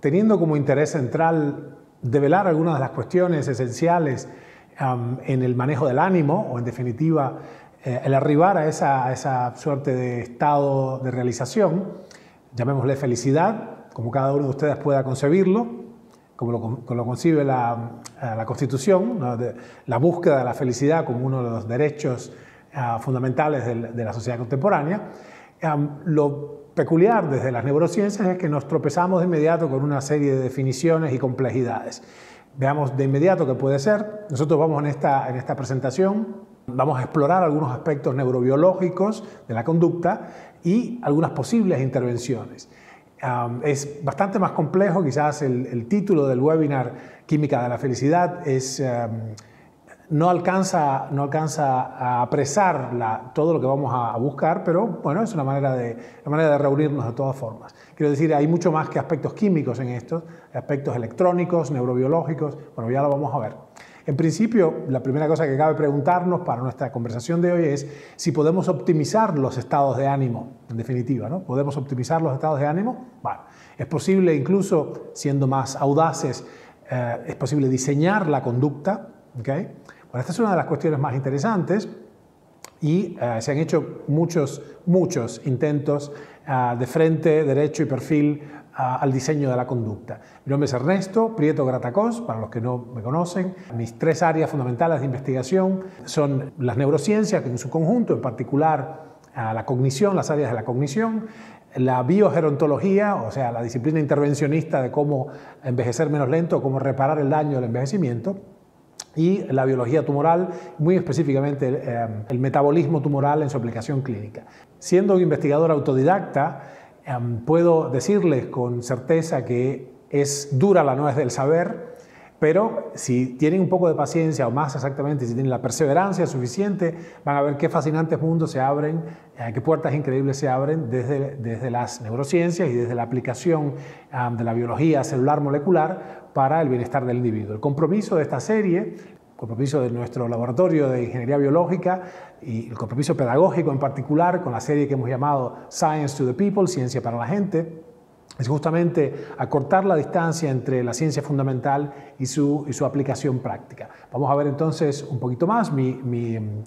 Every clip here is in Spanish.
teniendo como interés central develar algunas de las cuestiones esenciales en el manejo del ánimo, o en definitiva, el arribar a esa suerte de estado de realización, llamémosle felicidad, como cada uno de ustedes pueda concebirlo, como lo concibe la Constitución, ¿no? La búsqueda de la felicidad como uno de los derechos fundamentales de la sociedad contemporánea. Lo peculiar desde las neurociencias es que nos tropezamos de inmediato con una serie de definiciones y complejidades. Veamos de inmediato qué puede ser. Nosotros vamos en esta presentación, vamos a explorar algunos aspectos neurobiológicos de la conducta y algunas posibles intervenciones. Es bastante más complejo, quizás el título del webinar Química de la Felicidad no alcanza a apresar todo lo que vamos a buscar, pero bueno, es una manera de reunirnos de todas formas. Quiero decir, hay mucho más que aspectos químicos en esto, aspectos electrónicos, neurobiológicos, bueno, ya lo vamos a ver. En principio, la primera cosa que cabe preguntarnos para nuestra conversación de hoy es si podemos optimizar los estados de ánimo, en definitiva, ¿no? ¿Podemos optimizar los estados de ánimo? Bueno, es posible, incluso siendo más audaces, es posible diseñar la conducta, ¿ok? Bueno, esta es una de las cuestiones más interesantes y se han hecho muchos intentos de frente, derecho y perfil al diseño de la conducta. Mi nombre es Ernesto Prieto Gratacós, para los que no me conocen. Mis tres áreas fundamentales de investigación son las neurociencias, en su conjunto, en particular la cognición, las áreas de la cognición, la biogerontología, o sea, la disciplina intervencionista de cómo envejecer menos lento, cómo reparar el daño del envejecimiento, y la biología tumoral, muy específicamente el metabolismo tumoral en su aplicación clínica. Siendo un investigador autodidacta, puedo decirles con certeza que es dura la nuez del saber, pero si tienen un poco de paciencia, o más exactamente, si tienen la perseverancia suficiente, van a ver qué fascinantes mundos se abren, qué puertas increíbles se abren desde las neurociencias y desde la aplicación de la biología celular molecular para el bienestar del individuo. El compromiso de esta serie, el compromiso de nuestro laboratorio de ingeniería biológica y el compromiso pedagógico en particular con la serie que hemos llamado Science to the People, Ciencia para la Gente, es justamente acortar la distancia entre la ciencia fundamental y su aplicación práctica. Vamos a ver entonces un poquito más el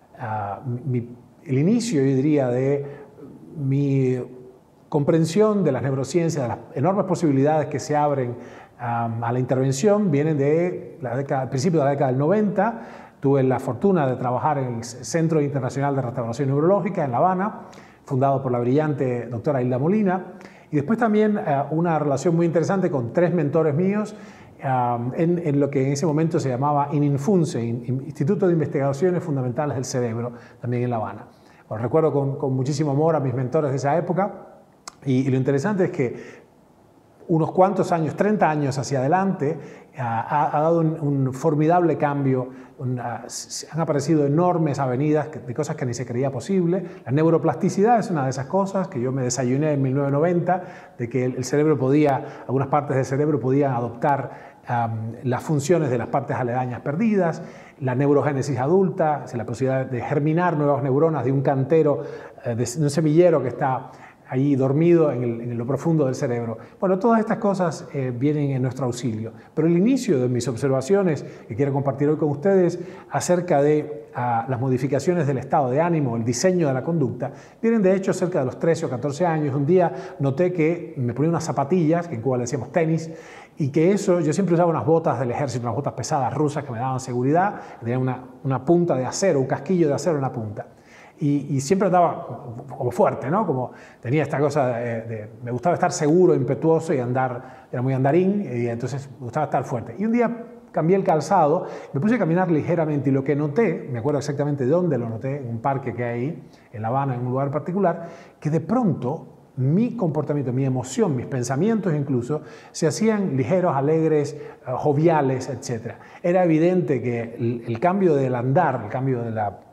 inicio, yo diría, de mi comprensión de las neurociencias, de las enormes posibilidades que se abren a la intervención, vienen de al principio de la década del 90. Tuve la fortuna de trabajar en el Centro Internacional de Restauración Neurológica en La Habana, fundado por la brillante doctora Hilda Molina, y después también una relación muy interesante con tres mentores míos en lo que en ese momento se llamaba ININFUNCE, Instituto de Investigaciones Fundamentales del Cerebro, también en La Habana. Bueno, recuerdo con muchísimo amor a mis mentores de esa época, y lo interesante es que unos cuantos años, 30 años hacia adelante, ha dado un formidable cambio. Han aparecido enormes avenidas de cosas que ni se creía posible. La neuroplasticidad es una de esas cosas que yo me desayuné en 1990, de que el cerebro algunas partes del cerebro podían adoptar las funciones de las partes aledañas perdidas. La neurogénesis adulta, la posibilidad de germinar nuevas neuronas de un cantero, de un semillero que está allí dormido en lo profundo del cerebro. Bueno, todas estas cosas vienen en nuestro auxilio. Pero el inicio de mis observaciones que quiero compartir hoy con ustedes acerca de las modificaciones del estado de ánimo, el diseño de la conducta, vienen de hecho cerca de los 13 o 14 años. Un día noté que me ponía unas zapatillas, que en Cuba le decíamos tenis, y que yo siempre usaba unas botas del ejército, unas botas pesadas rusas que me daban seguridad, que tenían una punta de acero, un casquillo de acero en la punta. Y siempre andaba como fuerte, ¿no? Como tenía esta cosa me gustaba estar seguro, impetuoso y andar, era muy andarín, y entonces me gustaba estar fuerte. Y un día cambié el calzado, me puse a caminar ligeramente y lo que noté, me acuerdo exactamente de dónde lo noté, en un parque que hay ahí, en La Habana, en un lugar particular, que de pronto mi comportamiento, mi emoción, mis pensamientos incluso, se hacían ligeros, alegres, joviales, etc. Era evidente que el cambio del andar, el cambio de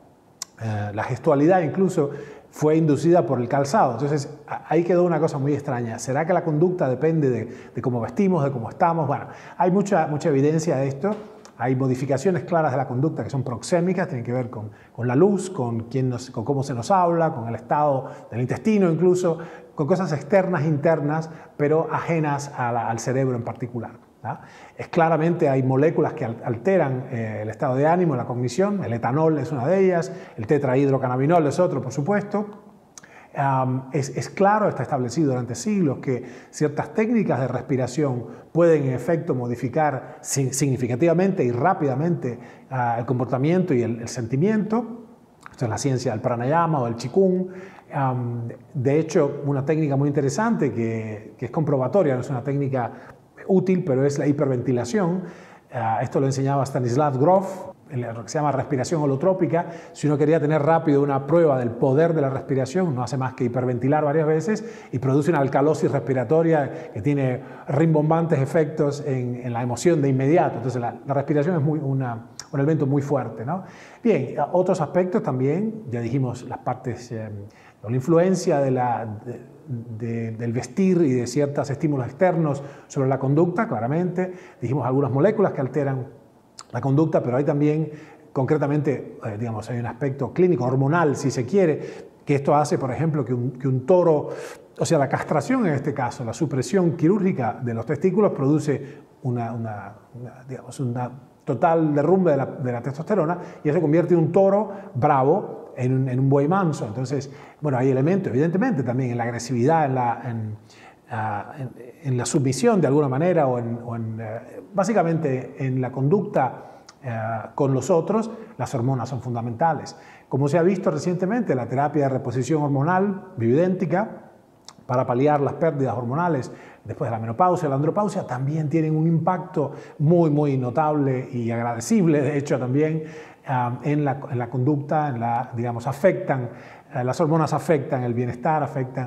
la gestualidad incluso fue inducida por el calzado. Entonces ahí quedó una cosa muy extraña. ¿Será que la conducta depende de cómo vestimos, de cómo estamos? Bueno, hay mucha evidencia de esto. Hay modificaciones claras de la conducta que son proxémicas, tienen que ver con la luz, con cómo se nos habla, con el estado del intestino incluso, con cosas externas, internas, pero ajenas al cerebro en particular. Claramente hay moléculas que alteran el estado de ánimo, la cognición. El etanol es una de ellas, el tetrahidrocannabinol es otro, por supuesto. Es claro, está establecido durante siglos que ciertas técnicas de respiración pueden en efecto modificar significativamente y rápidamente el comportamiento y el sentimiento. Esto es la ciencia del pranayama o del qigong. De hecho, una técnica muy interesante que es comprobatoria, no es una técnica útil, pero es la hiperventilación. Esto lo enseñaba Stanislav Grof, lo que se llama respiración holotrópica. Si uno quería tener rápido una prueba del poder de la respiración, no hace más que hiperventilar varias veces y produce una alcalosis respiratoria que tiene rimbombantes efectos en la emoción de inmediato. Entonces la respiración es un elemento muy fuerte, ¿no? Bien, otros aspectos también, ya dijimos las partes, la influencia del vestir y de ciertos estímulos externos sobre la conducta, claramente. Dijimos algunas moléculas que alteran la conducta, pero hay también, concretamente, digamos, hay un aspecto clínico, hormonal, si se quiere, que esto hace, por ejemplo, que un toro, o sea, la castración en este caso, la supresión quirúrgica de los testículos produce una total derrumbe de la testosterona y eso convierte un toro bravo en un buey manso. Entonces, bueno, hay elementos, evidentemente, también en la agresividad, en la sumisión de alguna manera básicamente en la conducta con los otros. Las hormonas son fundamentales. Como se ha visto recientemente, la terapia de reposición hormonal bioidéntica para paliar las pérdidas hormonales después de la menopausia y la andropausia también tienen un impacto muy, muy notable y agradecible, de hecho, también en la conducta, digamos, afectan, las hormonas afectan el bienestar,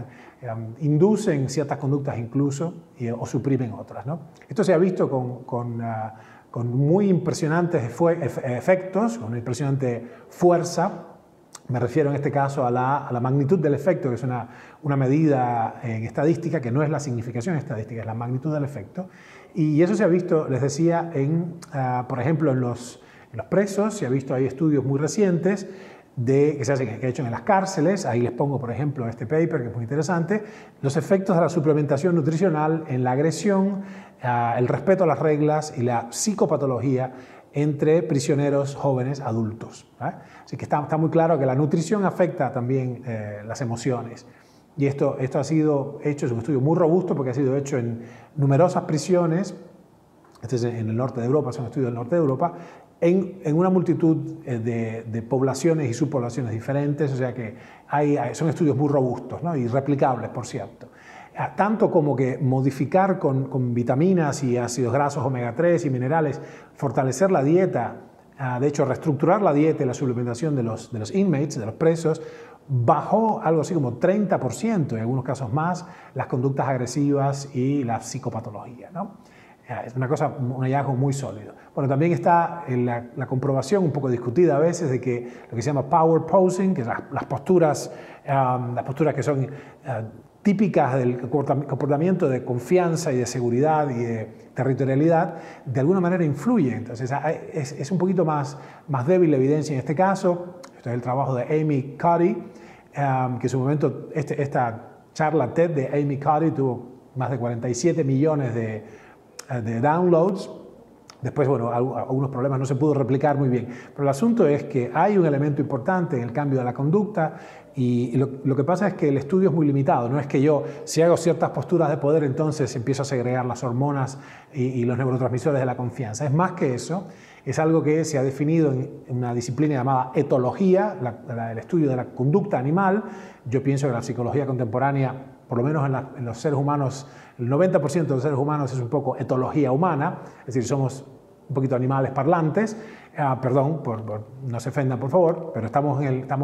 inducen ciertas conductas incluso o suprimen otras, ¿no? Esto se ha visto con muy impresionantes efectos, con una impresionante fuerza. Me refiero en este caso a la magnitud del efecto, que es una medida en estadística, que no es la significación estadística, es la magnitud del efecto. Y eso se ha visto, les decía, por ejemplo, en los presos. Se ha visto, hay estudios muy recientes que se han hecho en las cárceles. Ahí les pongo, por ejemplo, este paper, que es muy interesante, los efectos de la suplementación nutricional en la agresión, el respeto a las reglas y la psicopatología entre prisioneros jóvenes adultos. Así que está muy claro que la nutrición afecta también las emociones. Y esto ha sido hecho, es un estudio muy robusto porque ha sido hecho en numerosas prisiones. Este es en el norte de Europa, es un estudio del norte de Europa, en una multitud de poblaciones y subpoblaciones diferentes. O sea que son estudios muy robustos, ¿no? Y replicables, por cierto. Tanto como que modificar con vitaminas y ácidos grasos omega 3 y minerales, fortalecer la dieta, de hecho reestructurar la dieta y la suplementación de los inmates, de los presos, bajó algo así como 30%, en algunos casos más, las conductas agresivas y la psicopatología, ¿no? Es un hallazgo muy sólido. Bueno, también está la comprobación un poco discutida a veces de que lo que se llama power posing, que las posturas que son típicas del comportamiento de confianza y de seguridad y de territorialidad, de alguna manera influyen. Entonces es un poquito más débil la evidencia en este caso. Esto es el trabajo de Amy Cuddy, que en su momento esta charla TED de Amy Cuddy tuvo más de 47 millones de downloads. Después, bueno, algunos problemas no se pudo replicar muy bien. Pero el asunto es que hay un elemento importante en el cambio de la conducta y lo que pasa es que el estudio es muy limitado. No es que yo, si hago ciertas posturas de poder, entonces empiezo a segregar las hormonas y los neurotransmisores de la confianza. Es más que eso. Es algo que se ha definido en una disciplina llamada etología, el estudio de la conducta animal. Yo pienso que la psicología contemporánea, por lo menos en los seres humanos, el 90% de los seres humanos es un poco etología humana, es decir, somos un poquito animales parlantes. Perdón, no se ofendan por favor, pero estamos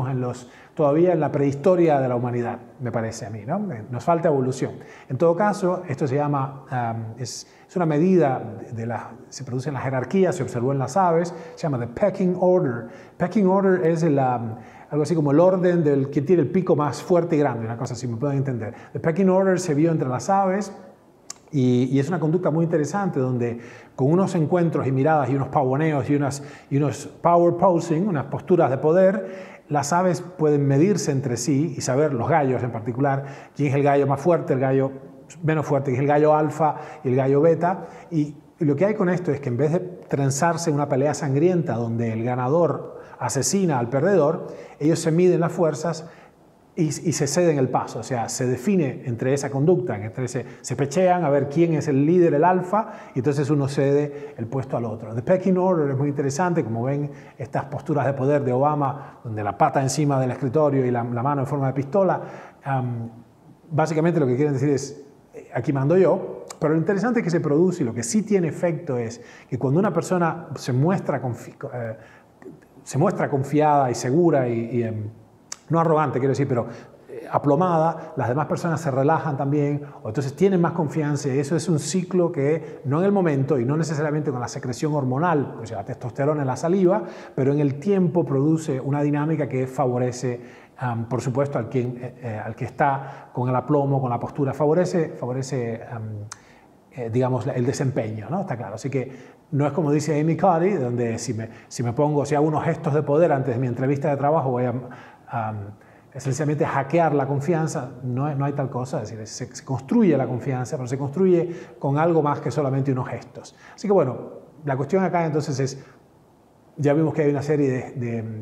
todavía en la prehistoria de la humanidad, me parece a mí, ¿no? Nos falta evolución. En todo caso, esto se llama, es una medida, se produce en la jerarquía, se observó en las aves, se llama the pecking order. Pecking order es algo así como el orden del que tiene el pico más fuerte y grande, una cosa así, me pueden entender. The pecking order se vio entre las aves Y es una conducta muy interesante donde con unos encuentros y miradas y unos pavoneos y unos power posing, unas posturas de poder, las aves pueden medirse entre sí y saber, los gallos en particular, quién es el gallo más fuerte, el gallo menos fuerte, quién es el gallo alfa y el gallo beta. Y lo que hay con esto es que en vez de trenzarse en una pelea sangrienta donde el ganador asesina al perdedor, ellos se miden las fuerzas y se ceden el paso, o sea, se define entre esa conducta, se pechean a ver quién es el líder, el alfa, y entonces uno cede el puesto al otro. The Pecking Order es muy interesante, como ven estas posturas de poder de Obama, donde la pata encima del escritorio y la mano en forma de pistola, básicamente lo que quieren decir es, aquí mando yo, pero lo interesante es que se produce, y lo que sí tiene efecto es que cuando una persona se muestra confiada y segura no arrogante, quiero decir, pero aplomada, las demás personas se relajan también, o entonces tienen más confianza, y eso es un ciclo que no en el momento y no necesariamente con la secreción hormonal, o sea, la testosterona en la saliva, pero en el tiempo produce una dinámica que favorece, por supuesto, al que está con el aplomo, con la postura, favorece digamos, el desempeño, ¿no? Está claro. Así que no es como dice Amy Cuddy, donde si hago unos gestos de poder antes de mi entrevista de trabajo, voy a esencialmente hackear la confianza. No hay tal cosa, es decir, se construye la confianza, pero se construye con algo más que solamente unos gestos. Así que bueno, la cuestión acá entonces es, ya vimos que hay una serie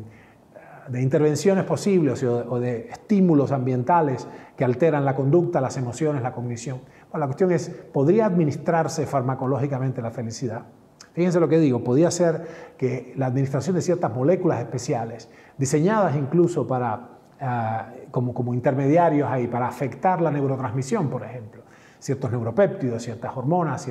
de intervenciones posibles o de estímulos ambientales que alteran la conducta, las emociones, la cognición. Bueno, la cuestión es, ¿podría administrarse farmacológicamente la felicidad? Fíjense lo que digo, podría ser que la administración de ciertas moléculas especiales, diseñadas incluso como intermediarios ahí, para afectar la neurotransmisión, por ejemplo, ciertos neuropéptidos, ciertas hormonas,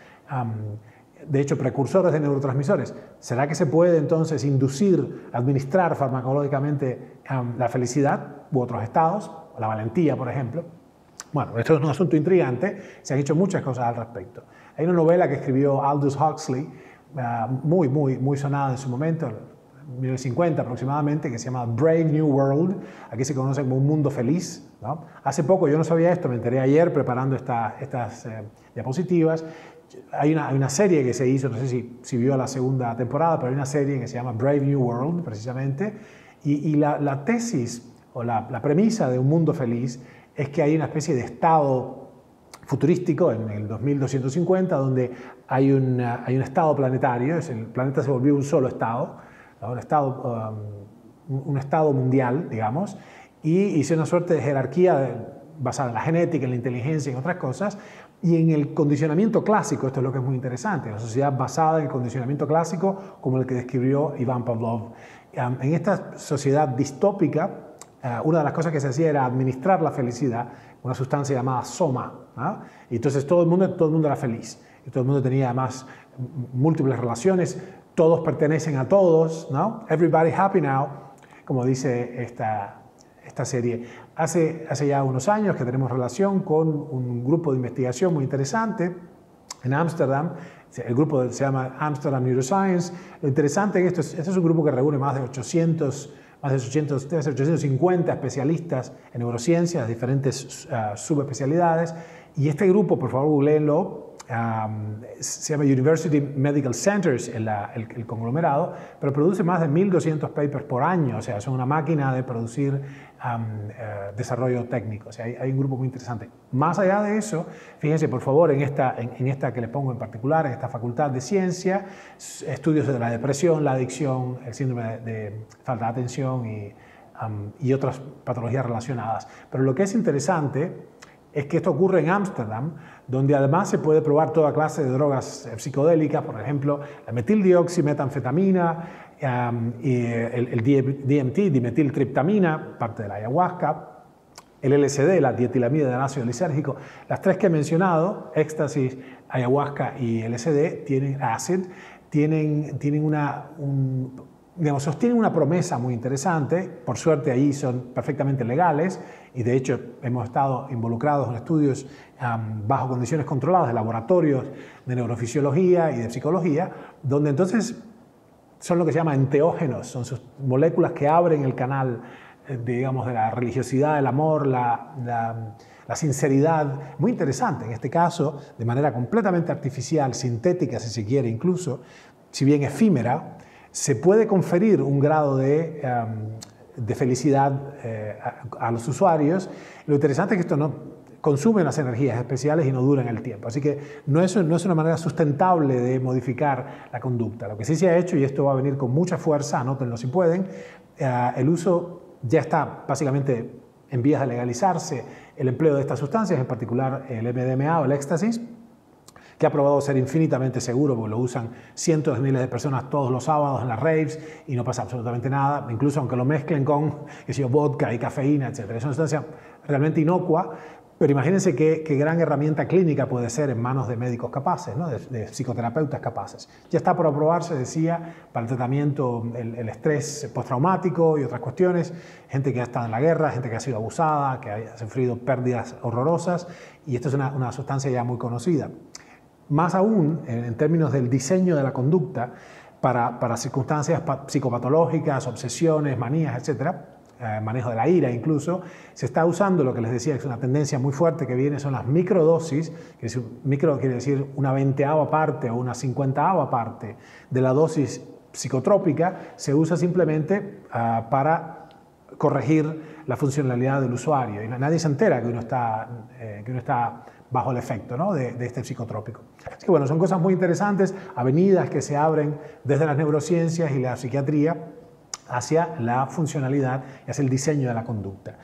de hecho, precursores de neurotransmisores. ¿Será que se puede entonces administrar farmacológicamente la felicidad u otros estados, o la valentía, por ejemplo? Bueno, esto es un asunto intrigante, se han hecho muchas cosas al respecto. Hay una novela que escribió Aldous Huxley, muy sonada en su momento, en 1950 aproximadamente, que se llama Brave New World. Aquí se conoce como Un Mundo Feliz, ¿no? Hace poco, yo no sabía esto, me enteré ayer preparando estas diapositivas. Hay una serie que se hizo, no sé si vio la segunda temporada, pero hay una serie que se llama Brave New World, precisamente, y la tesis o la premisa de Un Mundo Feliz es que hay una especie de estado futurístico en el 2250 donde hay un estado planetario, el planeta se volvió un solo estado, ¿no? un estado mundial, digamos, y hizo una suerte de jerarquía basada en la genética, en la inteligencia y en otras cosas, y en el condicionamiento clásico. Esto es lo que es muy interesante, una sociedad basada en el condicionamiento clásico como el que describió Ivan Pavlov. En esta sociedad distópica, una de las cosas que se hacía era administrar la felicidad, una sustancia llamada soma, ¿no? Y entonces todo el mundo era feliz, y todo el mundo tenía además múltiples relaciones, todos pertenecen a todos, ¿no? Everybody happy now, como dice esta serie. Hace ya unos años que tenemos relación con un grupo de investigación muy interesante en Ámsterdam. El grupo se llama Amsterdam Neuroscience. Lo interesante en esto este es un grupo que reúne más de 850 especialistas en neurociencias, diferentes subespecialidades. Y este grupo, por favor, googleenlo, se llama University Medical Centers, el conglomerado, pero produce más de 1.200 papers por año, o sea, son una máquina de producir desarrollo técnico. O sea, hay un grupo muy interesante. Más allá de eso, fíjense, por favor, en esta que les pongo en particular, en esta facultad de ciencia, estudios de la depresión, la adicción, el síndrome de falta de atención y otras patologías relacionadas. Pero lo que es interesante es que esto ocurre en Ámsterdam, donde además se puede probar toda clase de drogas psicodélicas, por ejemplo, la metildioximetanfetamina, y el DMT, dimetiltriptamina, parte de la ayahuasca, el LSD, la dietilamida del ácido lisérgico. Las tres que he mencionado, éxtasis, ayahuasca y LSD, sostienen una promesa muy interesante. Por suerte allí son perfectamente legales y de hecho hemos estado involucrados en estudios bajo condiciones controladas de laboratorios de neurofisiología y de psicología, donde entonces son lo que se llama enteógenos, son sus moléculas que abren el canal, digamos, de la religiosidad, el amor, la la sinceridad, muy interesante en este caso, de manera completamente artificial, sintética si se quiere incluso, si bien efímera, se puede conferir un grado de felicidad a los usuarios. Lo interesante es que esto no consume las energías especiales y no dura en el tiempo. Así que no es una manera sustentable de modificar la conducta. Lo que sí se ha hecho, y esto va a venir con mucha fuerza, anótenlo si pueden, el uso ya está básicamente en vías de legalizarse, el empleo de estas sustancias, en particular el MDMA o el éxtasis, que ha probado ser infinitamente seguro, porque lo usan cientos de miles de personas todos los sábados en las raves y no pasa absolutamente nada, incluso aunque lo mezclen con vodka y cafeína, etc. Es una sustancia realmente inocua, pero imagínense qué gran herramienta clínica puede ser en manos de médicos capaces, ¿no? de psicoterapeutas capaces. Ya está por aprobarse, decía, para el tratamiento el estrés postraumático y otras cuestiones, gente que ha estado en la guerra, gente que ha sido abusada, que ha sufrido pérdidas horrorosas, y esto es una sustancia ya muy conocida. Más aún, en términos del diseño de la conducta, para circunstancias psicopatológicas, obsesiones, manías, etc., manejo de la ira incluso, se está usando lo que les decía, que es una tendencia muy fuerte que viene, son las microdosis, micro quiere decir una 20ava parte o una 50ava parte de la dosis psicotrópica, se usa simplemente para corregir la funcionalidad del usuario y nadie se entera que uno está bajo el efecto, ¿no? de este psicotrópico. Así que bueno, son cosas muy interesantes, avenidas que se abren desde las neurociencias y la psiquiatría hacia la funcionalidad y hacia el diseño de la conducta.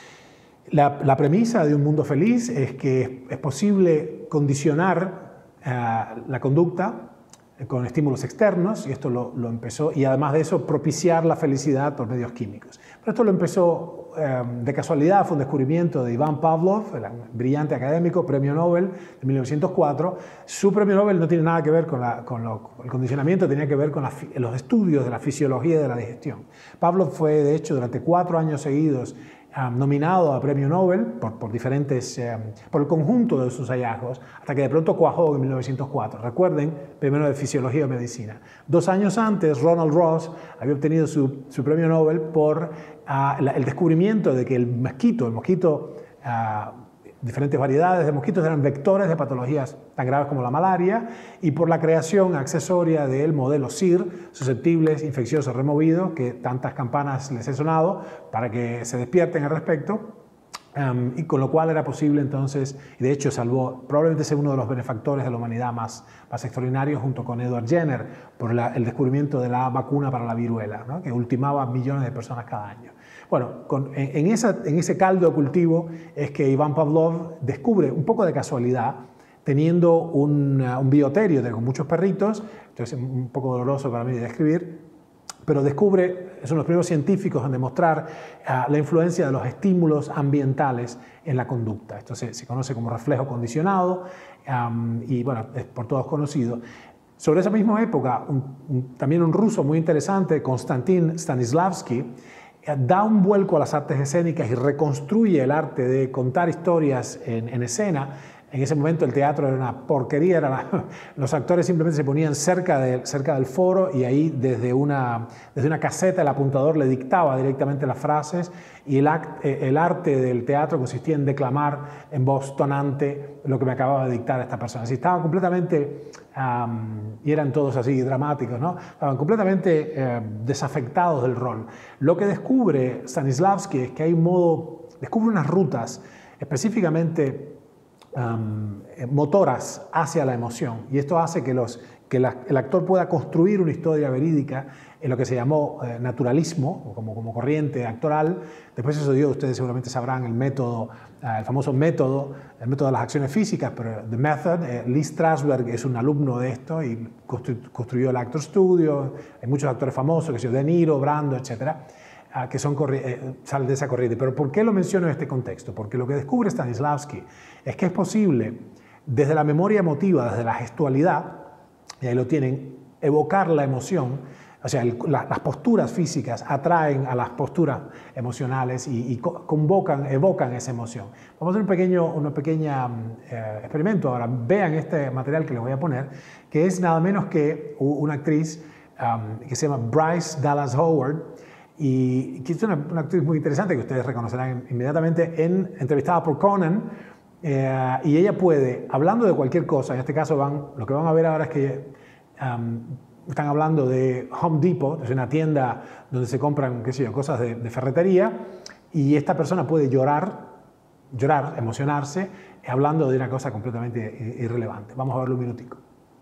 La premisa de un mundo feliz es que es posible condicionar la conducta con estímulos externos, y esto lo empezó, y además de eso propiciar la felicidad por medios químicos. Pero esto lo empezó de casualidad, fue un descubrimiento de Ivan Pavlov, el brillante académico, premio Nobel de 1904. Su premio Nobel no tiene nada que ver con el condicionamiento, tenía que ver con los estudios de la fisiología y de la digestión. Pavlov fue, de hecho, durante 4 años seguidos nominado a premio Nobel por el conjunto de sus hallazgos, hasta que de pronto cuajó en 1904. Recuerden, primero de Fisiología o Medicina. 2 años antes, Ronald Ross había obtenido su premio Nobel por el descubrimiento de que el mosquito, diferentes variedades de mosquitos eran vectores de patologías tan graves como la malaria, y por la creación accesoria del modelo SIR, susceptibles, infecciosos, removidos, que tantas campanas les he sonado para que se despierten al respecto, y con lo cual era posible entonces, y de hecho salvó, probablemente sea uno de los benefactores de la humanidad más extraordinarios, junto con Edward Jenner, por el descubrimiento de la vacuna para la viruela, ¿no? que ultimaba millones de personas cada año. Bueno, en ese caldo de cultivo es que Ivan Pavlov descubre, un poco de casualidad, teniendo un bioterio con muchos perritos, entonces es un poco doloroso para mí de describir, pero descubre, son los primeros científicos en demostrar la influencia de los estímulos ambientales en la conducta. Esto se conoce como reflejo condicionado y bueno, es por todos conocido. Sobre esa misma época, también un ruso muy interesante, Konstantin Stanislavski, da un vuelco a las artes escénicas y reconstruye el arte de contar historias en escena. En ese momento el teatro era una porquería, los actores simplemente se ponían cerca del foro y ahí desde una caseta el apuntador le dictaba directamente las frases, y el arte del teatro consistía en declamar en voz tonante lo que me acababa de dictar esta persona. Así estaban completamente, y eran todos así dramáticos, ¿no? Estaban completamente desafectados del rol. Lo que descubre Stanislavski es que hay descubre unas rutas específicamente motoras hacia la emoción, y esto hace que el actor pueda construir una historia verídica en lo que se llamó naturalismo, como corriente actoral. Después eso dio, ustedes seguramente sabrán, el famoso método, el método de las acciones físicas, pero The Method. Lee Strasberg es un alumno de esto y construyó el Actor Studio. Hay muchos actores famosos, que son De Niro, Brando, etcétera, que salen de esa corriente. Pero ¿por qué lo menciono en este contexto? Porque lo que descubre Stanislavski es que es posible, desde la memoria emotiva, desde la gestualidad, y ahí lo tienen, evocar la emoción. O sea, las posturas físicas atraen a las posturas emocionales y evocan esa emoción. Vamos a hacer un pequeño experimento ahora. Vean este material que les voy a poner, que es nada menos que una actriz que se llama Bryce Dallas Howard, y que es una actriz muy interesante que ustedes reconocerán inmediatamente, entrevistada por Conan, y ella puede, hablando de cualquier cosa, en este caso lo que van a ver ahora es que están hablando de Home Depot, es una tienda donde se compran, qué sé yo, cosas de ferretería, y esta persona puede llorar, emocionarse, hablando de una cosa completamente irrelevante. Vamos a verlo un minutico.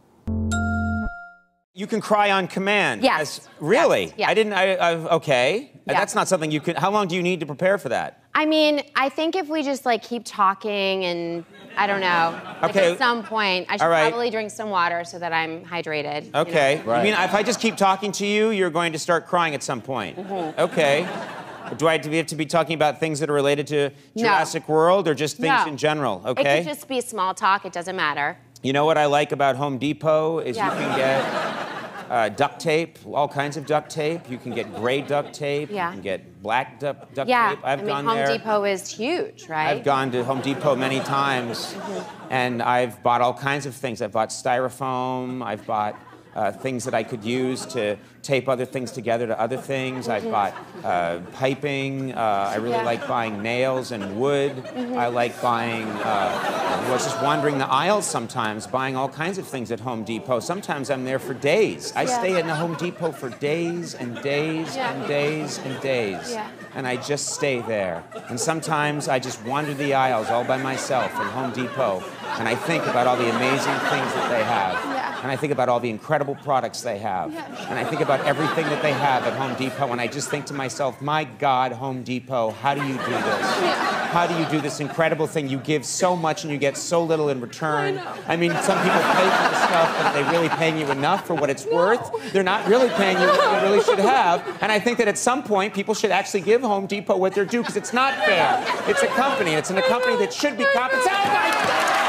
You can cry on command. Yes. Really? Yes. Okay. Yeah. That's not something you can. How long do you need to prepare for that? I mean, I think if we just like keep talking and I don't know, like Okay. at some point, I should All right. probably drink some water so that I'm hydrated. Okay. You know? I mean, if I just keep talking to you, you're going to start crying at some point. Okay. Do I have to be talking about things that are related to Jurassic World or just things in general? Okay. It could just be small talk. It doesn't matter. You know what I like about Home Depot is Yeah. you can get duct tape, all kinds of duct tape. You can get gray duct tape. Yeah. You can get black duct Yeah. tape. I've gone Home there. Depot is huge, right? I've gone to Home Depot many times, and I've bought all kinds of things. I've bought styrofoam. I've bought things that I could use to tape other things together to other things. I've bought piping. I really like buying nails and wood. I like buying, I was just wandering the aisles sometimes, buying all kinds of things at Home Depot. Sometimes I'm there for days. I stay in the Home Depot for days and days and days and days. Yeah. And I just stay there. And sometimes I just wander the aisles all by myself in Home Depot, and I think about all the amazing things that they have. Yeah. And I think about all the incredible products they have. Yeah. And I think about everything that they have at Home Depot, and I just think to myself, my God, Home Depot, how do you do this? How do you do this incredible thing? You give so much and you get so little in return. I mean, some people pay for the stuff, but are they really paying you enough for what it's worth? They're not really paying you what you really should have. And I think that at some point, people should actually give Home Depot what they're due, because it's not fair. It's a company. It's a company that should be compensated. Oh my God!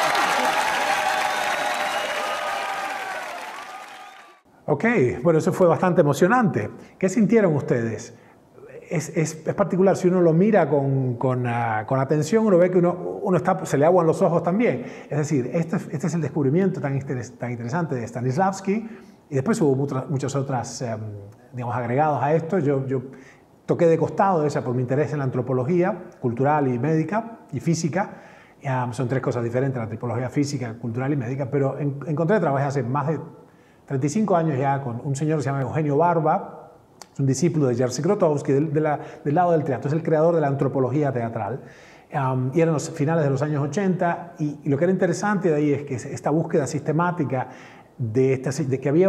Ok, bueno, eso fue bastante emocionante. ¿Qué sintieron ustedes? Es particular, si uno lo mira con atención, uno ve que se le aguan los ojos también. Es decir, este es el descubrimiento tan interesante de Stanislavski, y después hubo muchos otros, digamos, agregados a esto. Yo toqué de costado esa por mi interés en la antropología cultural y médica y física. Son tres cosas diferentes, la antropología física, cultural y médica, pero trabajé hace más de 35 años ya con un señor que se llama Eugenio Barba, es un discípulo de Jerzy Grotowski, del lado del teatro, es el creador de la antropología teatral. Y eran los finales de los años 80, y lo que era interesante de ahí es que esta búsqueda sistemática de que había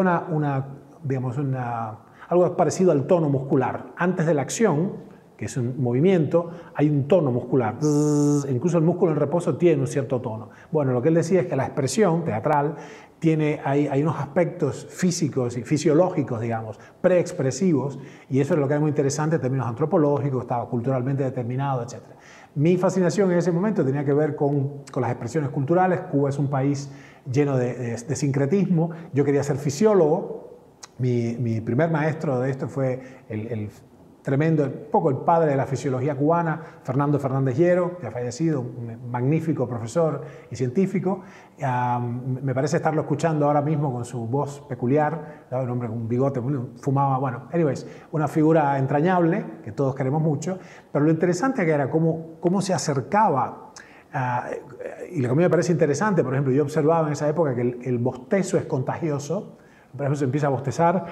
algo parecido al tono muscular. Antes de la acción, que es un movimiento, hay un tono muscular. Incluso el músculo en reposo tiene un cierto tono. Bueno, lo que él decía es que la expresión teatral hay unos aspectos físicos y fisiológicos, digamos, preexpresivos, y eso es lo que es muy interesante en términos antropológicos, estaba culturalmente determinado, etc. Mi fascinación en ese momento tenía que ver con las expresiones culturales. Cuba es un país lleno de sincretismo. Yo quería ser fisiólogo. Mi primer maestro de esto fue el tremendo, un poco el padre de la fisiología cubana, Fernando Fernández Llero, que ha fallecido, un magnífico profesor y científico. Me parece estarlo escuchando ahora mismo con su voz peculiar, un hombre con un bigote, fumaba, bueno, anyways, una figura entrañable que todos queremos mucho, pero lo interesante que era cómo se acercaba. Y lo que a mí me parece interesante, por ejemplo, yo observaba en esa época que el bostezo es contagioso. Por ejemplo, se empieza a bostezar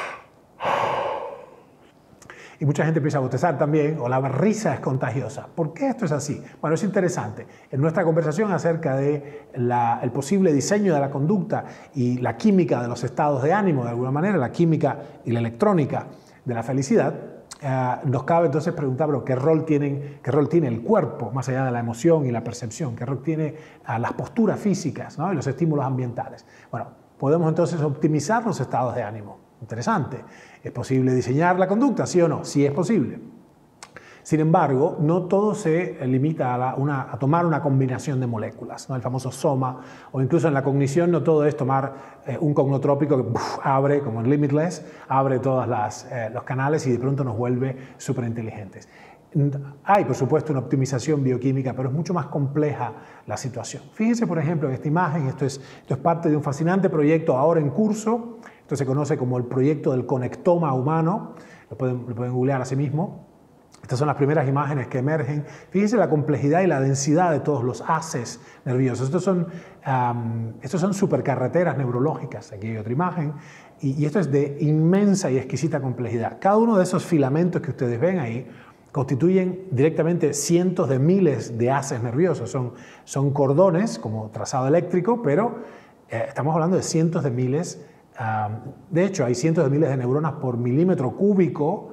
y mucha gente empieza a bostezar también, o la risa es contagiosa. ¿Por qué esto es así? Bueno, es interesante. En nuestra conversación acerca de el posible diseño de la conducta y la química de los estados de ánimo, de alguna manera, la química y la electrónica de la felicidad, nos cabe entonces preguntar, pero ¿qué rol tiene el cuerpo, más allá de la emoción y la percepción? ¿Qué rol tiene las posturas físicas, ¿no? Y los estímulos ambientales? Bueno, podemos entonces optimizar los estados de ánimo. Interesante. ¿Es posible diseñar la conducta? ¿Sí o no? Sí es posible. Sin embargo, no todo se limita a tomar una combinación de moléculas, ¿no? El famoso soma, o incluso en la cognición no todo es tomar un cognotrópico que abre, como en Limitless, abre todos los canales y de pronto nos vuelve superinteligentes. Hay, por supuesto, una optimización bioquímica, pero es mucho más compleja la situación. Fíjense, por ejemplo, en esta imagen. Esto es parte de un fascinante proyecto ahora en curso. Esto se conoce como el proyecto del conectoma humano. lo pueden googlear a sí mismo. Estas son las primeras imágenes que emergen. Fíjense la complejidad y la densidad de todos los haces nerviosos. Estos son supercarreteras neurológicas. Aquí hay otra imagen. Y esto es de inmensa y exquisita complejidad. Cada uno de esos filamentos que ustedes ven ahí constituyen directamente cientos de miles de haces nerviosos. Son cordones como trazado eléctrico, pero estamos hablando de cientos de miles. De hecho, hay cientos de miles de neuronas por milímetro cúbico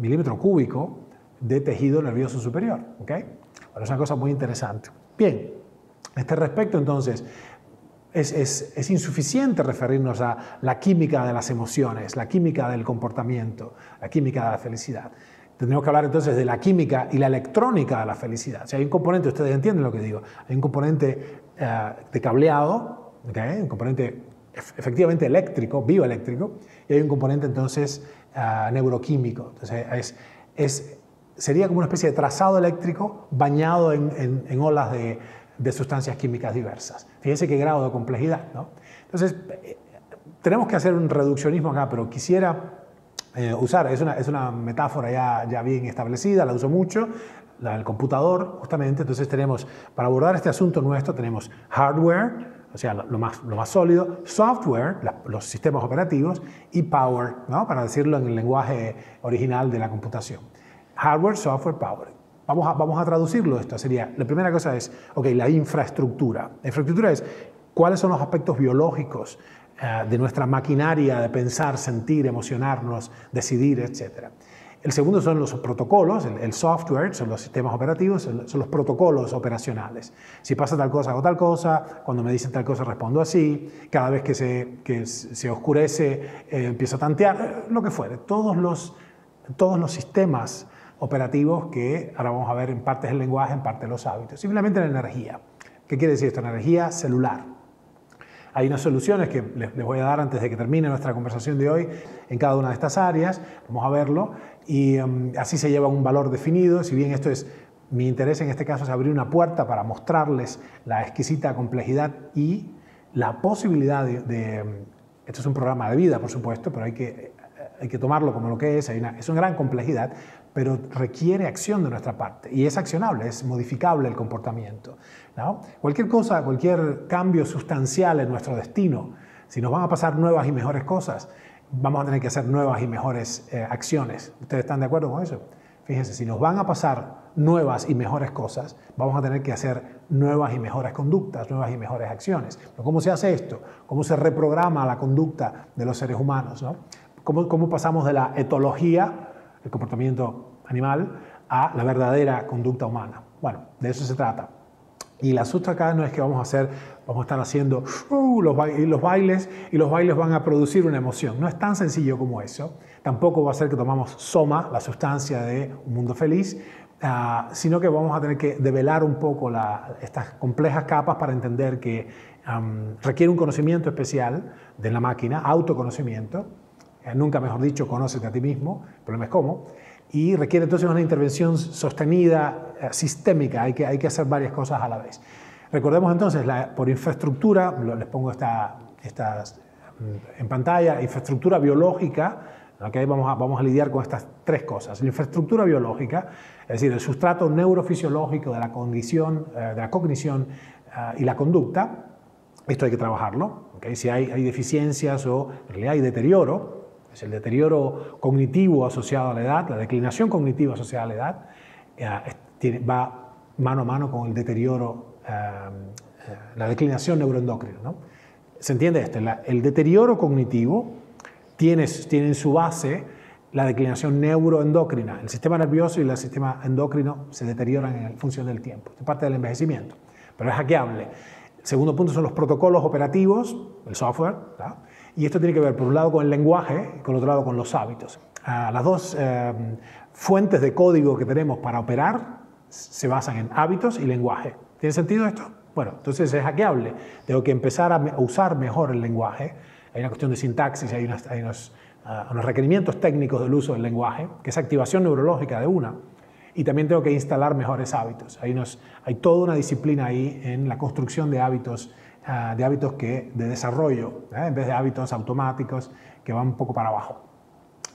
de tejido nervioso superior. ¿Okay? Bueno, es una cosa muy interesante. Bien, a este respecto, entonces, es insuficiente referirnos a la química de las emociones, la química del comportamiento, la química de la felicidad. Tendremos que hablar entonces de la química y la electrónica de la felicidad. O sea, hay un componente, ustedes entienden lo que digo, hay un componente de cableado, ¿okay? Un componente efectivamente eléctrico, bioeléctrico, y hay un componente entonces neuroquímico. Entonces, sería como una especie de trazado eléctrico bañado en olas de sustancias químicas diversas. Fíjense qué grado de complejidad, ¿no? Entonces, tenemos que hacer un reduccionismo acá, pero quisiera usar, es una metáfora ya bien establecida, la uso mucho, la del computador, justamente. Entonces tenemos, para abordar este asunto nuestro, tenemos hardware, o sea, lo más sólido, software, los sistemas operativos, y power, ¿no? Para decirlo en el lenguaje original de la computación. Hardware, software, power. Vamos a traducirlo esto. La primera cosa es, la infraestructura. La infraestructura es cuáles son los aspectos biológicos de nuestra maquinaria de pensar, sentir, emocionarnos, decidir, etc. El segundo son los protocolos, el software, son los sistemas operativos, son los protocolos operacionales. Si pasa tal cosa, hago tal cosa, cuando me dicen tal cosa respondo así, cada vez que se oscurece empiezo a tantear, lo que fuere. Todos los sistemas operativos que ahora vamos a ver en parte del lenguaje, en parte de los hábitos. Simplemente la energía. ¿Qué quiere decir esto? Energía celular. Hay unas soluciones que les voy a dar antes de que termine nuestra conversación de hoy en cada una de estas áreas. Vamos a verlo y así se lleva un valor definido. Si bien esto es mi interés en este caso es abrir una puerta para mostrarles la exquisita complejidad y la posibilidad esto es un programa de vida, por supuesto, pero hay que tomarlo como lo que es. Es una gran complejidad, pero requiere acción de nuestra parte y es accionable, es modificable el comportamiento, ¿no? Cualquier cosa, cualquier cambio sustancial en nuestro destino, si nos van a pasar nuevas y mejores cosas, vamos a tener que hacer nuevas y mejores acciones. ¿Ustedes están de acuerdo con eso? Fíjense, si nos van a pasar nuevas y mejores cosas, vamos a tener que hacer nuevas y mejores conductas, nuevas y mejores acciones. ¿Pero cómo se hace esto? ¿Cómo se reprograma la conducta de los seres humanos, ¿no? ¿Cómo pasamos de la etología, el comportamiento animal, a la verdadera conducta humana? Bueno, de eso se trata. Y el asunto acá no es que vamos a estar haciendo los bailes y los bailes van a producir una emoción. No es tan sencillo como eso. Tampoco va a ser que tomamos soma, la sustancia de un mundo feliz, sino que vamos a tener que develar un poco estas complejas capas para entender que requiere un conocimiento especial de la máquina, autoconocimiento. Nunca mejor dicho, conócete a ti mismo, el problema es cómo, y requiere entonces una intervención sostenida, sistémica, hay que hacer varias cosas a la vez. Recordemos entonces, por infraestructura, les pongo estas en pantalla, infraestructura biológica, ¿okay? Vamos a lidiar con estas tres cosas. La infraestructura biológica, es decir, el sustrato neurofisiológico de la cognición y la conducta, esto hay que trabajarlo, ¿okay? Si hay deficiencias o en realidad hay deterioro, es el deterioro cognitivo asociado a la edad, la declinación cognitiva asociada a la edad, va mano a mano con el deterioro, la declinación neuroendocrina, ¿no? ¿Se entiende esto? El deterioro cognitivo tiene en su base la declinación neuroendocrina. El sistema nervioso y el sistema endocrino se deterioran en función del tiempo. Esto es parte del envejecimiento, pero es hackeable. El segundo punto son los protocolos operativos, el software, ¿no? Y esto tiene que ver, por un lado, con el lenguaje y, por otro lado, con los hábitos. Las dos fuentes de código que tenemos para operar se basan en hábitos y lenguaje. ¿Tiene sentido esto? Bueno, entonces es hackeable. Tengo que empezar a usar mejor el lenguaje. Hay una cuestión de sintaxis, hay unos requerimientos técnicos del uso del lenguaje, que es activación neurológica de una. Y también tengo que instalar mejores hábitos. Hay toda una disciplina ahí en la construcción de hábitos de desarrollo, en vez de hábitos automáticos que van un poco para abajo.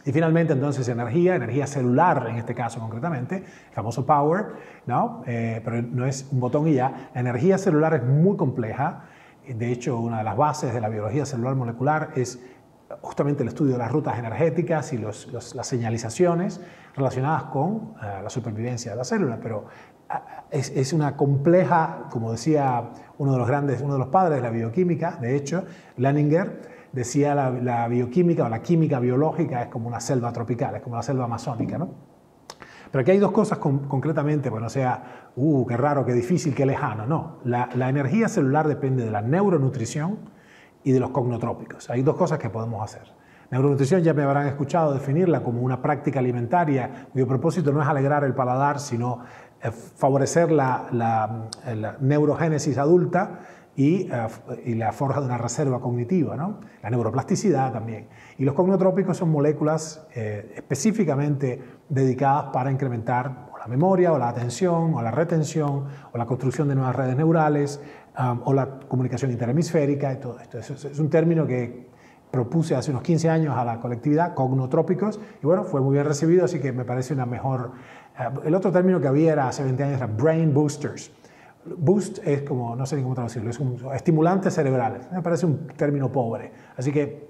Y finalmente, entonces, energía celular en este caso concretamente, el famoso power, ¿no? Pero no es un botón y ya. La energía celular es muy compleja. De hecho, una de las bases de la biología celular molecular es justamente el estudio de las rutas energéticas y las señalizaciones relacionadas con la supervivencia de la célula. Pero es una compleja, como decía uno de los padres de la bioquímica, de hecho, Leninger, decía la bioquímica o la química biológica es como una selva tropical, es como la selva amazónica, ¿no? Pero aquí hay dos cosas concretamente, bueno, o sea, qué raro, qué difícil, qué lejano. No, la energía celular depende de la neuronutrición y de los cognotrópicos. Hay dos cosas que podemos hacer. Neuronutrición ya me habrán escuchado definirla como una práctica alimentaria cuyo propósito no es alegrar el paladar, sino favorecer la neurogénesis adulta y la forja de una reserva cognitiva, ¿no? La neuroplasticidad también. Y los cognotrópicos son moléculas específicamente dedicadas para incrementar o la memoria, o la atención, o la retención, o la construcción de nuevas redes neurales, o la comunicación interhemisférica y todo esto. Eso es un término que propuse hace unos 15 años a la colectividad, cognotrópicos, y bueno, fue muy bien recibido, así que me parece una mejor... el otro término que había hace 20 años era brain boosters. Boost es como, no sé ni cómo traducirlo, es un estimulantes cerebrales. Me parece un término pobre, así que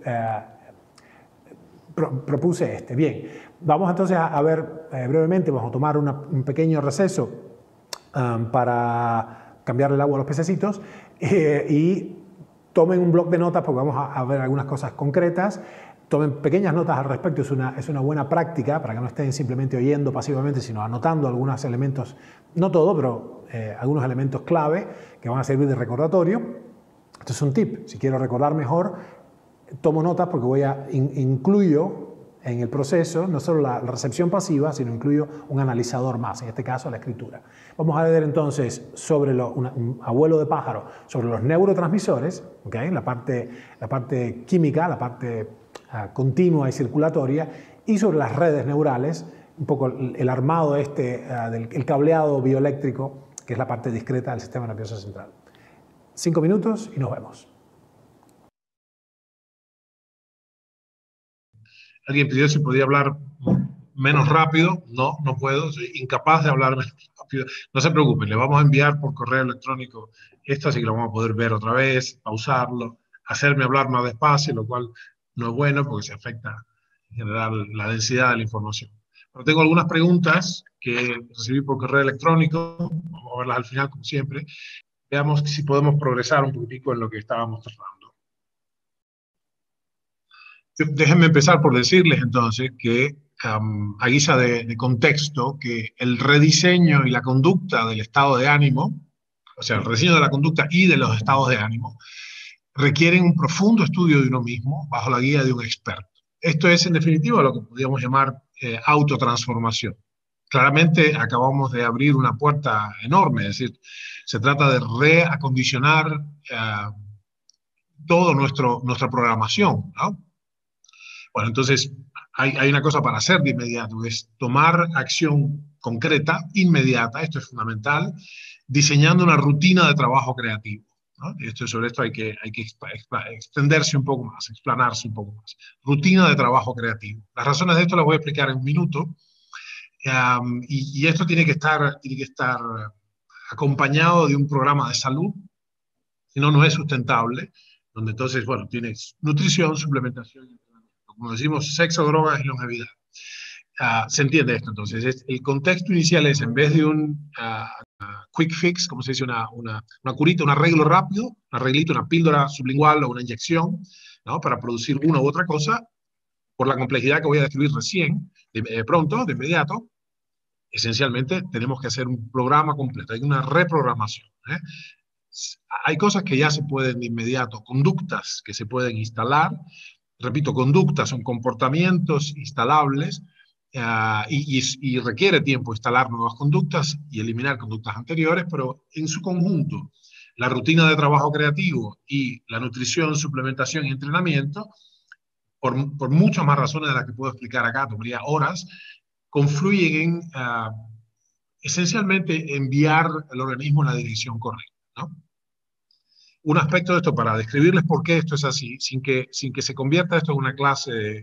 propuse este. Bien, vamos entonces a ver brevemente, vamos a tomar un pequeño receso para cambiarle el agua a los pececitos y tomen un bloc de notas porque vamos a ver algunas cosas concretas. Tomen pequeñas notas al respecto, es una buena práctica para que no estén simplemente oyendo pasivamente, sino anotando algunos elementos, no todo, pero algunos elementos clave que van a servir de recordatorio. Esto es un tip, si quiero recordar mejor, tomo notas porque incluyo en el proceso no solo la recepción pasiva, sino incluyo un analizador más, en este caso la escritura. Vamos a ver entonces sobre un abuelo de pájaro, sobre los neurotransmisores, ¿okay? La parte química, la parte continua y circulatoria, y sobre las redes neurales, un poco el armado el cableado bioeléctrico, que es la parte discreta del sistema nervioso central. 5 minutos y nos vemos. Alguien pidió si podía hablar menos rápido. No, no puedo, soy incapaz de hablar menos rápido. No se preocupen, le vamos a enviar por correo electrónico esto, así que lo vamos a poder ver otra vez, pausarlo, hacerme hablar más despacio, lo cual no es bueno porque se afecta en general la densidad de la información. Pero tengo algunas preguntas que recibí por correo electrónico, vamos a verlas al final como siempre. Veamos si podemos progresar un poquitico en lo que estábamos tratando. Déjenme empezar por decirles entonces que, a guisa de contexto, que el rediseño y la conducta del estado de ánimo, o sea, el rediseño de la conducta y de los estados de ánimo, requieren un profundo estudio de uno mismo bajo la guía de un experto. Esto es, en definitiva, lo que podríamos llamar autotransformación. Claramente acabamos de abrir una puerta enorme, es decir, se trata de reacondicionar toda nuestra programación, ¿no? Bueno, entonces hay una cosa para hacer de inmediato, es tomar acción concreta, inmediata, esto es fundamental, diseñando una rutina de trabajo creativo, ¿no? Sobre esto hay que extenderse un poco más, explanarse un poco más. Rutina de trabajo creativo. Las razones de esto las voy a explicar en un minuto, y esto tiene que estar acompañado de un programa de salud, si no, no es sustentable, donde entonces, bueno, tienes nutrición, suplementación, como decimos, sexo, drogas y longevidad. Se entiende esto entonces. El contexto inicial es, en vez de un quick fix, como se dice, una curita, un arreglo rápido, un arreglito, una píldora sublingual o una inyección, ¿no? Para producir una u otra cosa, por la complejidad que voy a describir recién, pronto, de inmediato, esencialmente tenemos que hacer un programa completo, hay una reprogramación, ¿eh? Hay cosas que ya se pueden de inmediato, conductas que se pueden instalar. Repito, conductas son comportamientos instalables, y requiere tiempo instalar nuevas conductas y eliminar conductas anteriores, pero en su conjunto, la rutina de trabajo creativo y la nutrición, suplementación y entrenamiento, por muchas más razones de las que puedo explicar acá, tomaría horas, confluyen en esencialmente enviar al organismo en la dirección correcta, ¿no? Un aspecto de esto para describirles por qué esto es así, sin que se convierta esto en una clase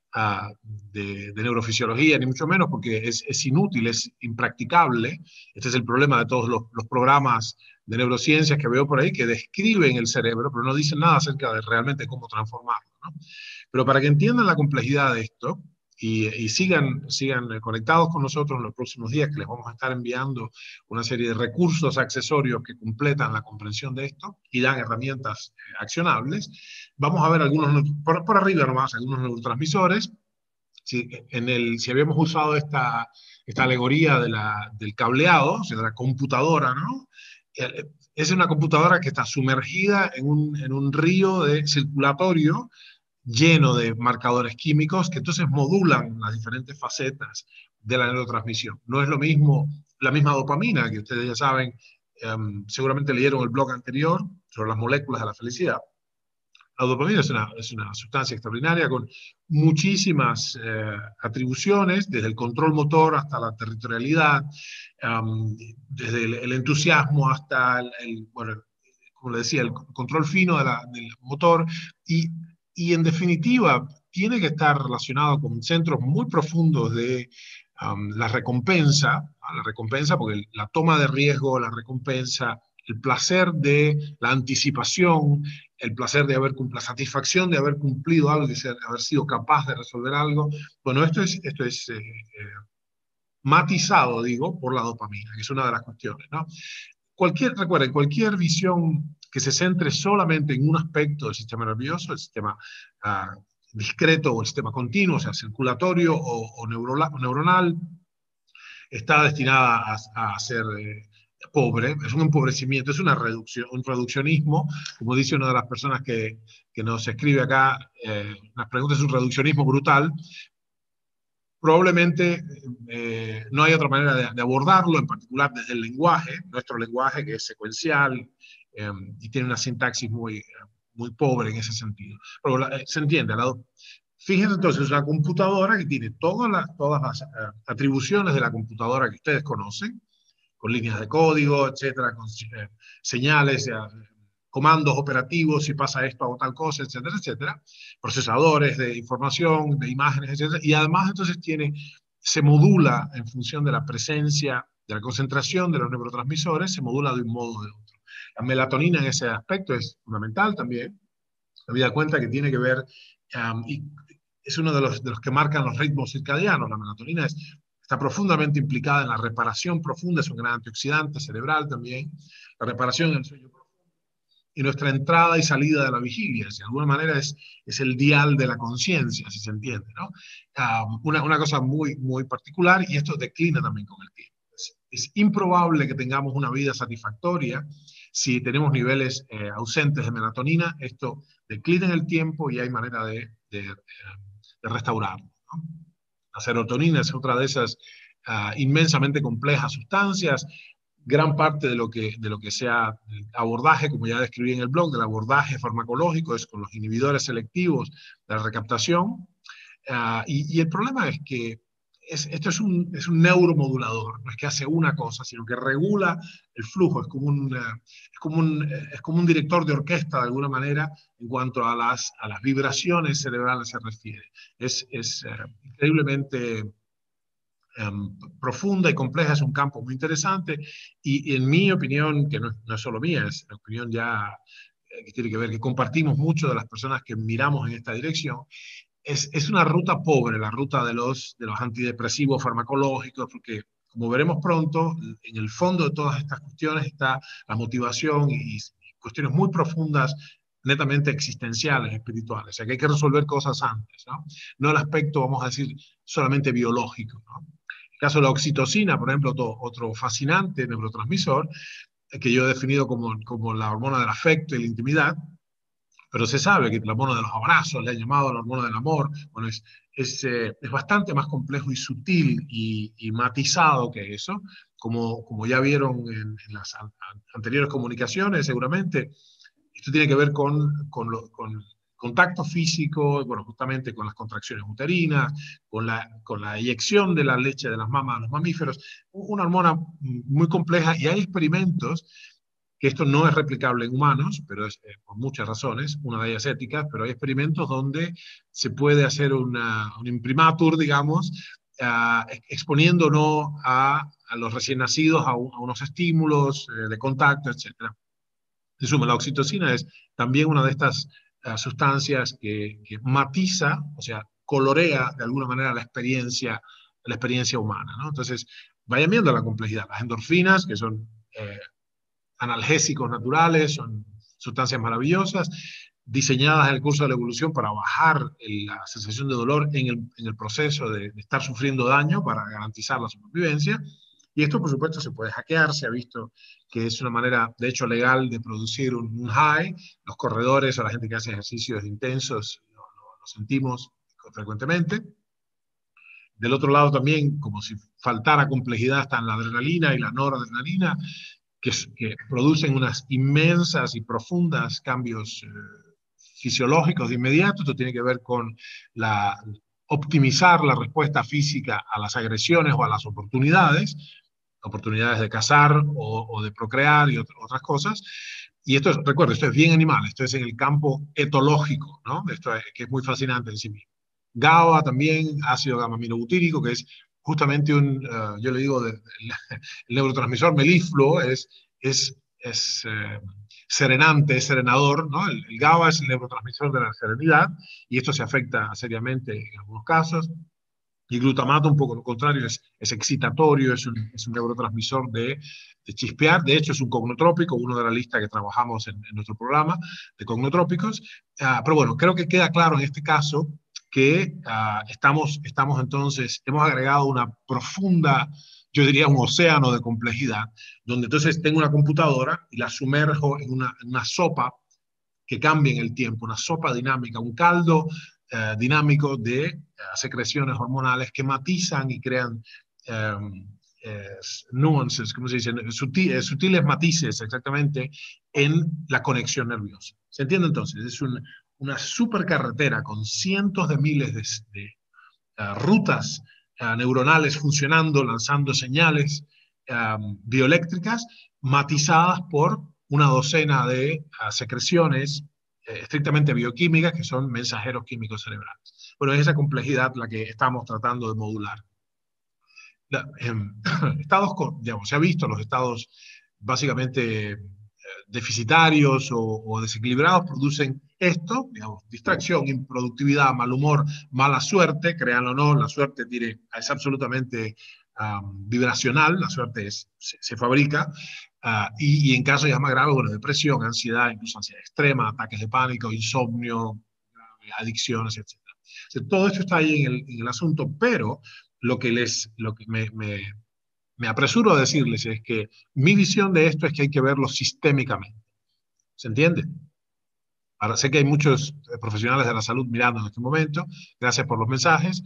de neurofisiología, ni mucho menos, porque es inútil, es impracticable. Este es el problema de todos los programas de neurociencias que veo por ahí, que describen el cerebro, pero no dicen nada acerca de realmente cómo transformarlo, ¿no? Pero para que entiendan la complejidad de esto, y sigan conectados con nosotros en los próximos días, que les vamos a estar enviando una serie de recursos accesorios que completan la comprensión de esto y dan herramientas accionables. Vamos a ver algunos, por arriba nomás, algunos neurotransmisores. Si habíamos usado esta alegoría del cableado, o sea, de la computadora, ¿no? Es una computadora que está sumergida en un río circulatorio lleno de marcadores químicos que entonces modulan las diferentes facetas de la neurotransmisión. No es lo mismo la misma dopamina, que ustedes ya saben, seguramente leyeron el blog anterior sobre las moléculas de la felicidad. La dopamina es una sustancia extraordinaria con muchísimas atribuciones, desde el control motor hasta la territorialidad, desde el entusiasmo hasta bueno, como le decía, el control fino del motor, y en definitiva tiene que estar relacionado con centros muy profundos de la recompensa, porque la toma de riesgo, la recompensa, el placer de la anticipación, el placer de la satisfacción de haber cumplido algo, de haber sido capaz de resolver algo. Bueno, esto es matizado, digo, por la dopamina, que es una de las cuestiones, ¿no? Recuerden, cualquier visión que se centre solamente en un aspecto del sistema nervioso, el sistema discreto o el sistema continuo, o sea, circulatorio o neuronal, está destinada a ser pobre. Es un empobrecimiento, es una reducción, un reduccionismo, como dice una de las personas que nos escribe acá, las preguntas, es un reduccionismo brutal. Probablemente no hay otra manera de abordarlo, en particular desde el lenguaje, nuestro lenguaje que es secuencial y tiene una sintaxis muy pobre en ese sentido. Pero se entiende. Fíjense entonces, es una computadora que tiene todas las atribuciones de la computadora que ustedes conocen, con líneas de código, etcétera, con señales, comandos operativos, si pasa esto hago tal cosa, etcétera, etcétera, procesadores de información, de imágenes, etcétera, y además entonces se modula en función de la presencia, de la concentración de los neurotransmisores, se modula de un modo o de otro. La melatonina en ese aspecto es fundamental también, me da cuenta que tiene que ver, y es uno de los que marcan los ritmos circadianos. La melatonina está profundamente implicada en la reparación profunda, es un gran antioxidante cerebral también, la reparación del sueño profundo, y nuestra entrada y salida de la vigilia, de alguna manera es el dial de la conciencia, si se entiende, ¿no? Una cosa muy, muy particular, y esto declina también con el tiempo. Es improbable que tengamos una vida satisfactoria si tenemos niveles ausentes de melatonina. Esto declina en el tiempo y hay manera de restaurarlo, ¿no? La serotonina es otra de esas inmensamente complejas sustancias. Gran parte de lo que sea el abordaje, como ya describí en el blog, del abordaje farmacológico es con los inhibidores selectivos de la recaptación. Y el problema es que esto es un neuromodulador, no es que hace una cosa, sino que regula el flujo, es como un director de orquesta de alguna manera en cuanto a las vibraciones cerebrales se refiere. Es increíblemente profunda y compleja, es un campo muy interesante, y en mi opinión, que no es solo mía, es la opinión ya que tiene que ver, que compartimos mucho de las personas que miramos en esta dirección, es una ruta pobre, la ruta de los antidepresivos farmacológicos, porque como veremos pronto, en el fondo de todas estas cuestiones está la motivación y cuestiones muy profundas, netamente existenciales, espirituales. O sea que hay que resolver cosas antes, ¿no? No el aspecto, vamos a decir, solamente biológico, ¿no? En el caso de la oxitocina, por ejemplo, otro fascinante neurotransmisor, que yo he definido como la hormona del afecto y la intimidad, pero se sabe que la hormona de los abrazos, le han llamado la hormona del amor. Bueno, es bastante más complejo y sutil y matizado que eso, como ya vieron en las anteriores comunicaciones, seguramente. Esto tiene que ver con contacto físico, bueno, justamente con las contracciones uterinas, con la eyección de la leche de las mamas a los mamíferos, una hormona muy compleja, y hay experimentos que esto no es replicable en humanos, pero es por muchas razones, una de ellas éticas, pero hay experimentos donde se puede hacer un imprimatur, digamos, exponiéndonos a los recién nacidos a unos estímulos de contacto, etc. En suma, la oxitocina es también una de estas sustancias que matiza, o sea, colorea de alguna manera la experiencia humana, ¿no? Entonces, vayan viendo la complejidad. Las endorfinas, que son analgésicos naturales, son sustancias maravillosas, diseñadas en el curso de la evolución para bajar la sensación de dolor en el proceso de estar sufriendo daño, para garantizar la supervivencia. Y esto, por supuesto, se puede hackear. Se ha visto que es una manera, de hecho, legal de producir un high. Los corredores o la gente que hace ejercicios intensos lo sentimos frecuentemente. Del otro lado también, como si faltara complejidad, están la adrenalina y la noradrenalina, que producen unas inmensas y profundas cambios fisiológicos de inmediato. Esto tiene que ver con optimizar la respuesta física a las agresiones o a las oportunidades de cazar o de procrear y otras cosas. Y esto, recuerda, esto es bien animal, esto es en el campo etológico, ¿no? Esto que es muy fascinante en sí mismo. GABA también, ácido gamma-aminobutírico, que es justamente yo le digo, el neurotransmisor melifluo, es serenante, es serenador, ¿no? El GABA es el neurotransmisor de la serenidad, y esto se afecta seriamente en algunos casos. Y glutamato, un poco lo contrario, es excitatorio, es un neurotransmisor de chispear. De hecho, es un cognotrópico, uno de la lista que trabajamos en nuestro programa de cognotrópicos. Pero bueno, creo que queda claro en este caso que estamos entonces, hemos agregado una profunda, yo diría un océano de complejidad, donde entonces tengo una computadora y la sumerjo en una sopa que cambia en el tiempo, una sopa dinámica, un caldo dinámico de secreciones hormonales que matizan y crean nuances, ¿cómo se dice? Sutiles matices exactamente en la conexión nerviosa. ¿Se entiende entonces? Es una supercarretera con cientos de miles de rutas neuronales funcionando, lanzando señales bioeléctricas matizadas por una docena de secreciones estrictamente bioquímicas, que son mensajeros químicos cerebrales. Bueno, es esa complejidad la que estamos tratando de modular. Digamos, se ha visto los estados básicamente deficitarios o desequilibrados producen esto, digamos, distracción, improductividad, mal humor, mala suerte. Créanlo o no, la suerte es absolutamente vibracional, la suerte se fabrica, y en casos ya más graves, bueno, depresión, ansiedad, incluso ansiedad extrema, ataques de pánico, insomnio, adicciones, etc. O sea, todo esto está ahí en el asunto, pero lo que me apresuro a decirles es que mi visión de esto es que hay que verlo sistémicamente. ¿Se entiende? Ahora, sé que hay muchos profesionales de la salud mirando en este momento. Gracias por los mensajes.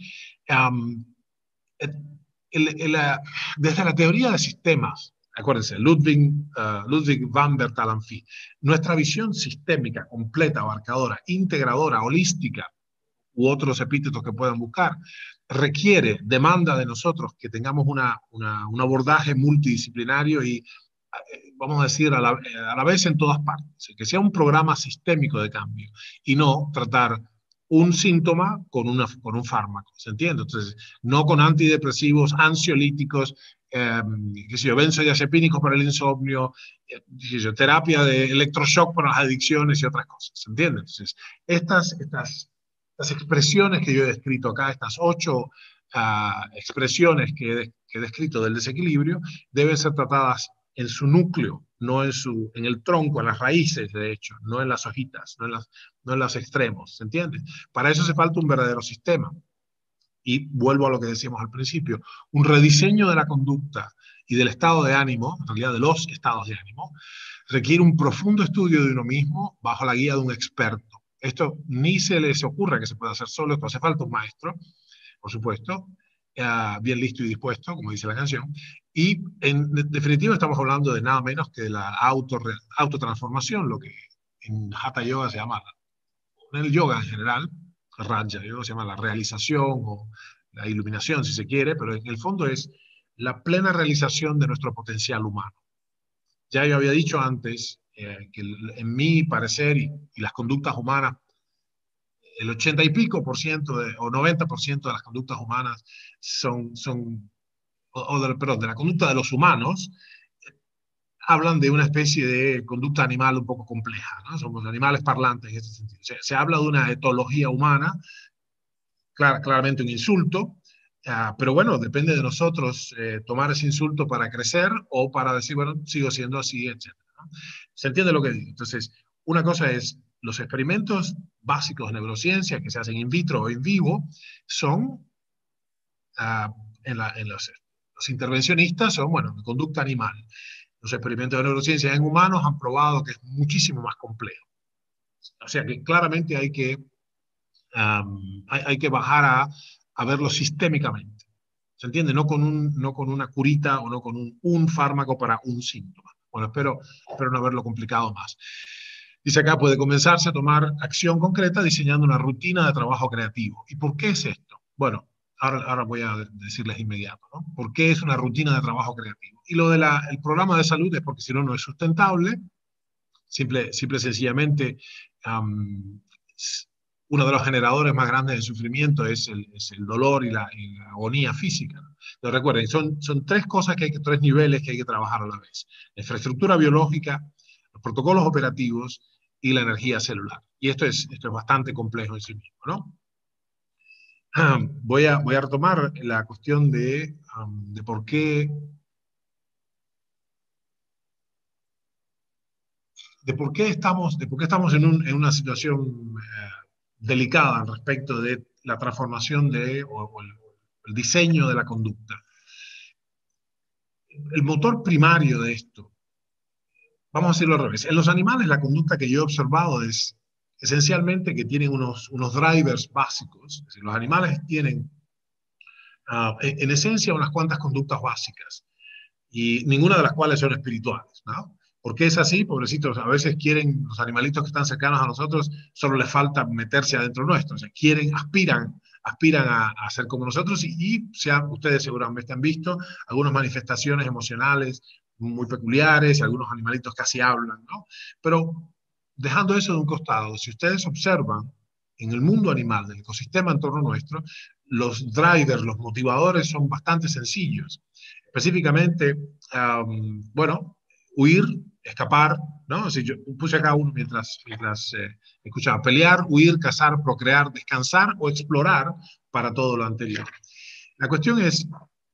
Desde la teoría de sistemas, acuérdense, Ludwig van Bertalanffy, nuestra visión sistémica, completa, abarcadora, integradora, holística, u otros epítetos que puedan buscar, demanda de nosotros que tengamos un abordaje multidisciplinario y, vamos a decir, a la vez en todas partes, que sea un programa sistémico de cambio y no tratar un síntoma con un fármaco, ¿se entiende? Entonces, no con antidepresivos, ansiolíticos, benzodiazepínicos para el insomnio, terapia de electroshock para las adicciones y otras cosas, ¿se entiende? Entonces, las expresiones que yo he descrito acá, estas 8 expresiones que he descrito del desequilibrio, deben ser tratadas en su núcleo, no en el tronco, en las raíces, de hecho, no en las hojitas, no en los extremos, ¿se entiende? Para eso hace falta un verdadero sistema. Y vuelvo a lo que decíamos al principio, un rediseño de la conducta y del estado de ánimo, en realidad de los estados de ánimo, requiere un profundo estudio de uno mismo bajo la guía de un experto. Esto ni se les ocurra que se pueda hacer solo, esto hace falta un maestro, por supuesto, bien listo y dispuesto, como dice la canción, y en definitiva estamos hablando de nada menos que de la autotransformación, lo que en Hatha Yoga se llama, en el yoga en general, Raja Yoga se llama la realización o la iluminación, si se quiere, pero en el fondo es la plena realización de nuestro potencial humano. Ya yo había dicho antes que en mi parecer y las conductas humanas, el 80 y pico por ciento o 90% de las conductas humanas perdón, de la conducta de los humanos, hablan de una especie de conducta animal un poco compleja, ¿no? Somos animales parlantes en ese sentido. Se habla de una etología humana, claramente un insulto, pero bueno, depende de nosotros tomar ese insulto para crecer o para decir, bueno, sigo siendo así, etc., ¿no? ¿Se entiende lo que digo? Entonces, una cosa es, los experimentos básicos de neurociencia que se hacen in vitro o in vivo son, los intervencionistas son, bueno, de conducta animal. Los experimentos de neurociencia en humanos han probado que es muchísimo más complejo. O sea que claramente hay que bajar a verlo sistémicamente. ¿Se entiende? No con una curita o no con un fármaco para un síntoma. Bueno, espero no haberlo complicado más. Dice acá, puede comenzarse a tomar acción concreta diseñando una rutina de trabajo creativo. ¿Y por qué es esto? Bueno, ahora voy a decirles de inmediato, ¿no? ¿Por qué es una rutina de trabajo creativo? Y lo del programa de salud es porque si no, no es sustentable. Simple sencillamente, uno de los generadores más grandes de sufrimiento es el dolor y la agonía física. Entonces, recuerden, son tres cosas tres niveles que hay que trabajar a la vez. La infraestructura biológica, los protocolos operativos y la energía celular. Y esto es bastante complejo en sí mismo, ¿no? Voy a retomar la cuestión de por qué estamos en una situación delicada al respecto de la transformación o el diseño de la conducta. El motor primario de esto, vamos a decirlo al revés, en los animales la conducta que yo he observado es esencialmente que tienen unos drivers básicos. Es decir, los animales tienen en esencia unas cuantas conductas básicas y ninguna de las cuales son espirituales, ¿no? ¿Por qué es así? Pobrecitos, a veces quieren, los animalitos que están cercanos a nosotros, solo les falta meterse adentro nuestro, o sea, aspiran a ser como nosotros ustedes seguramente han visto algunas manifestaciones emocionales muy peculiares, algunos animalitos casi hablan, ¿no? Pero dejando eso de un costado, si ustedes observan en el mundo animal, del ecosistema en torno nuestro, los drivers, los motivadores son bastante sencillos. Específicamente, bueno, huir, escapar, ¿no? Si yo puse acá uno mientras escuchaba, pelear, huir, cazar, procrear, descansar o explorar para todo lo anterior. La cuestión es,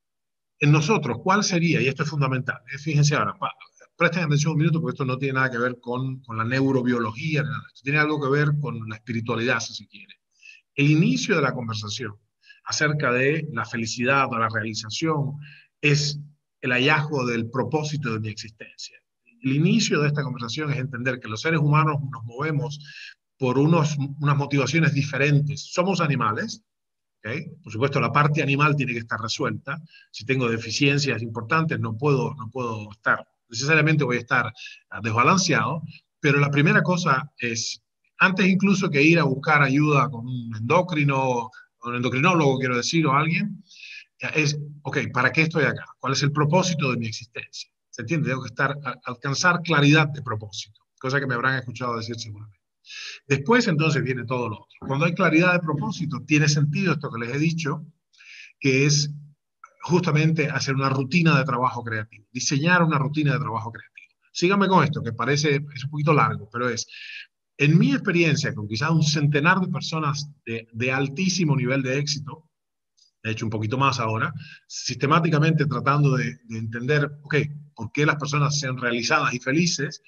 en nosotros, ¿cuál sería? Y esto es fundamental. Fíjense ahora, presten atención un minuto porque esto no tiene nada que ver con la neurobiología, nada. Esto tiene algo que ver con la espiritualidad, si se quiere. El inicio de la conversación acerca de la felicidad o la realización es el hallazgo del propósito de mi existencia. El inicio de esta conversación es entender que los seres humanos nos movemos por unas motivaciones diferentes. Somos animales, ¿okay? Por supuesto, la parte animal tiene que estar resuelta. Si tengo deficiencias importantes, no puedo estar, necesariamente voy a estar desbalanceado, pero la primera cosa es, antes incluso que ir a buscar ayuda con un endocrino, un endocrinólogo, quiero decir, o alguien, es, ok, ¿para qué estoy acá? ¿Cuál es el propósito de mi existencia? ¿Se entiende? Tengo que alcanzar claridad de propósito, cosa que me habrán escuchado decir seguramente. Después, entonces, viene todo lo otro. Cuando hay claridad de propósito, tiene sentido esto que les he dicho, que es justamente hacer una rutina de trabajo creativo, diseñar una rutina de trabajo creativo. Síganme con esto, que es un poquito largo, pero en mi experiencia, con quizás un centenar de personas de altísimo nivel de éxito, de hecho un poquito más ahora, sistemáticamente tratando de entender, ok, por qué las personas sean realizadas y felices,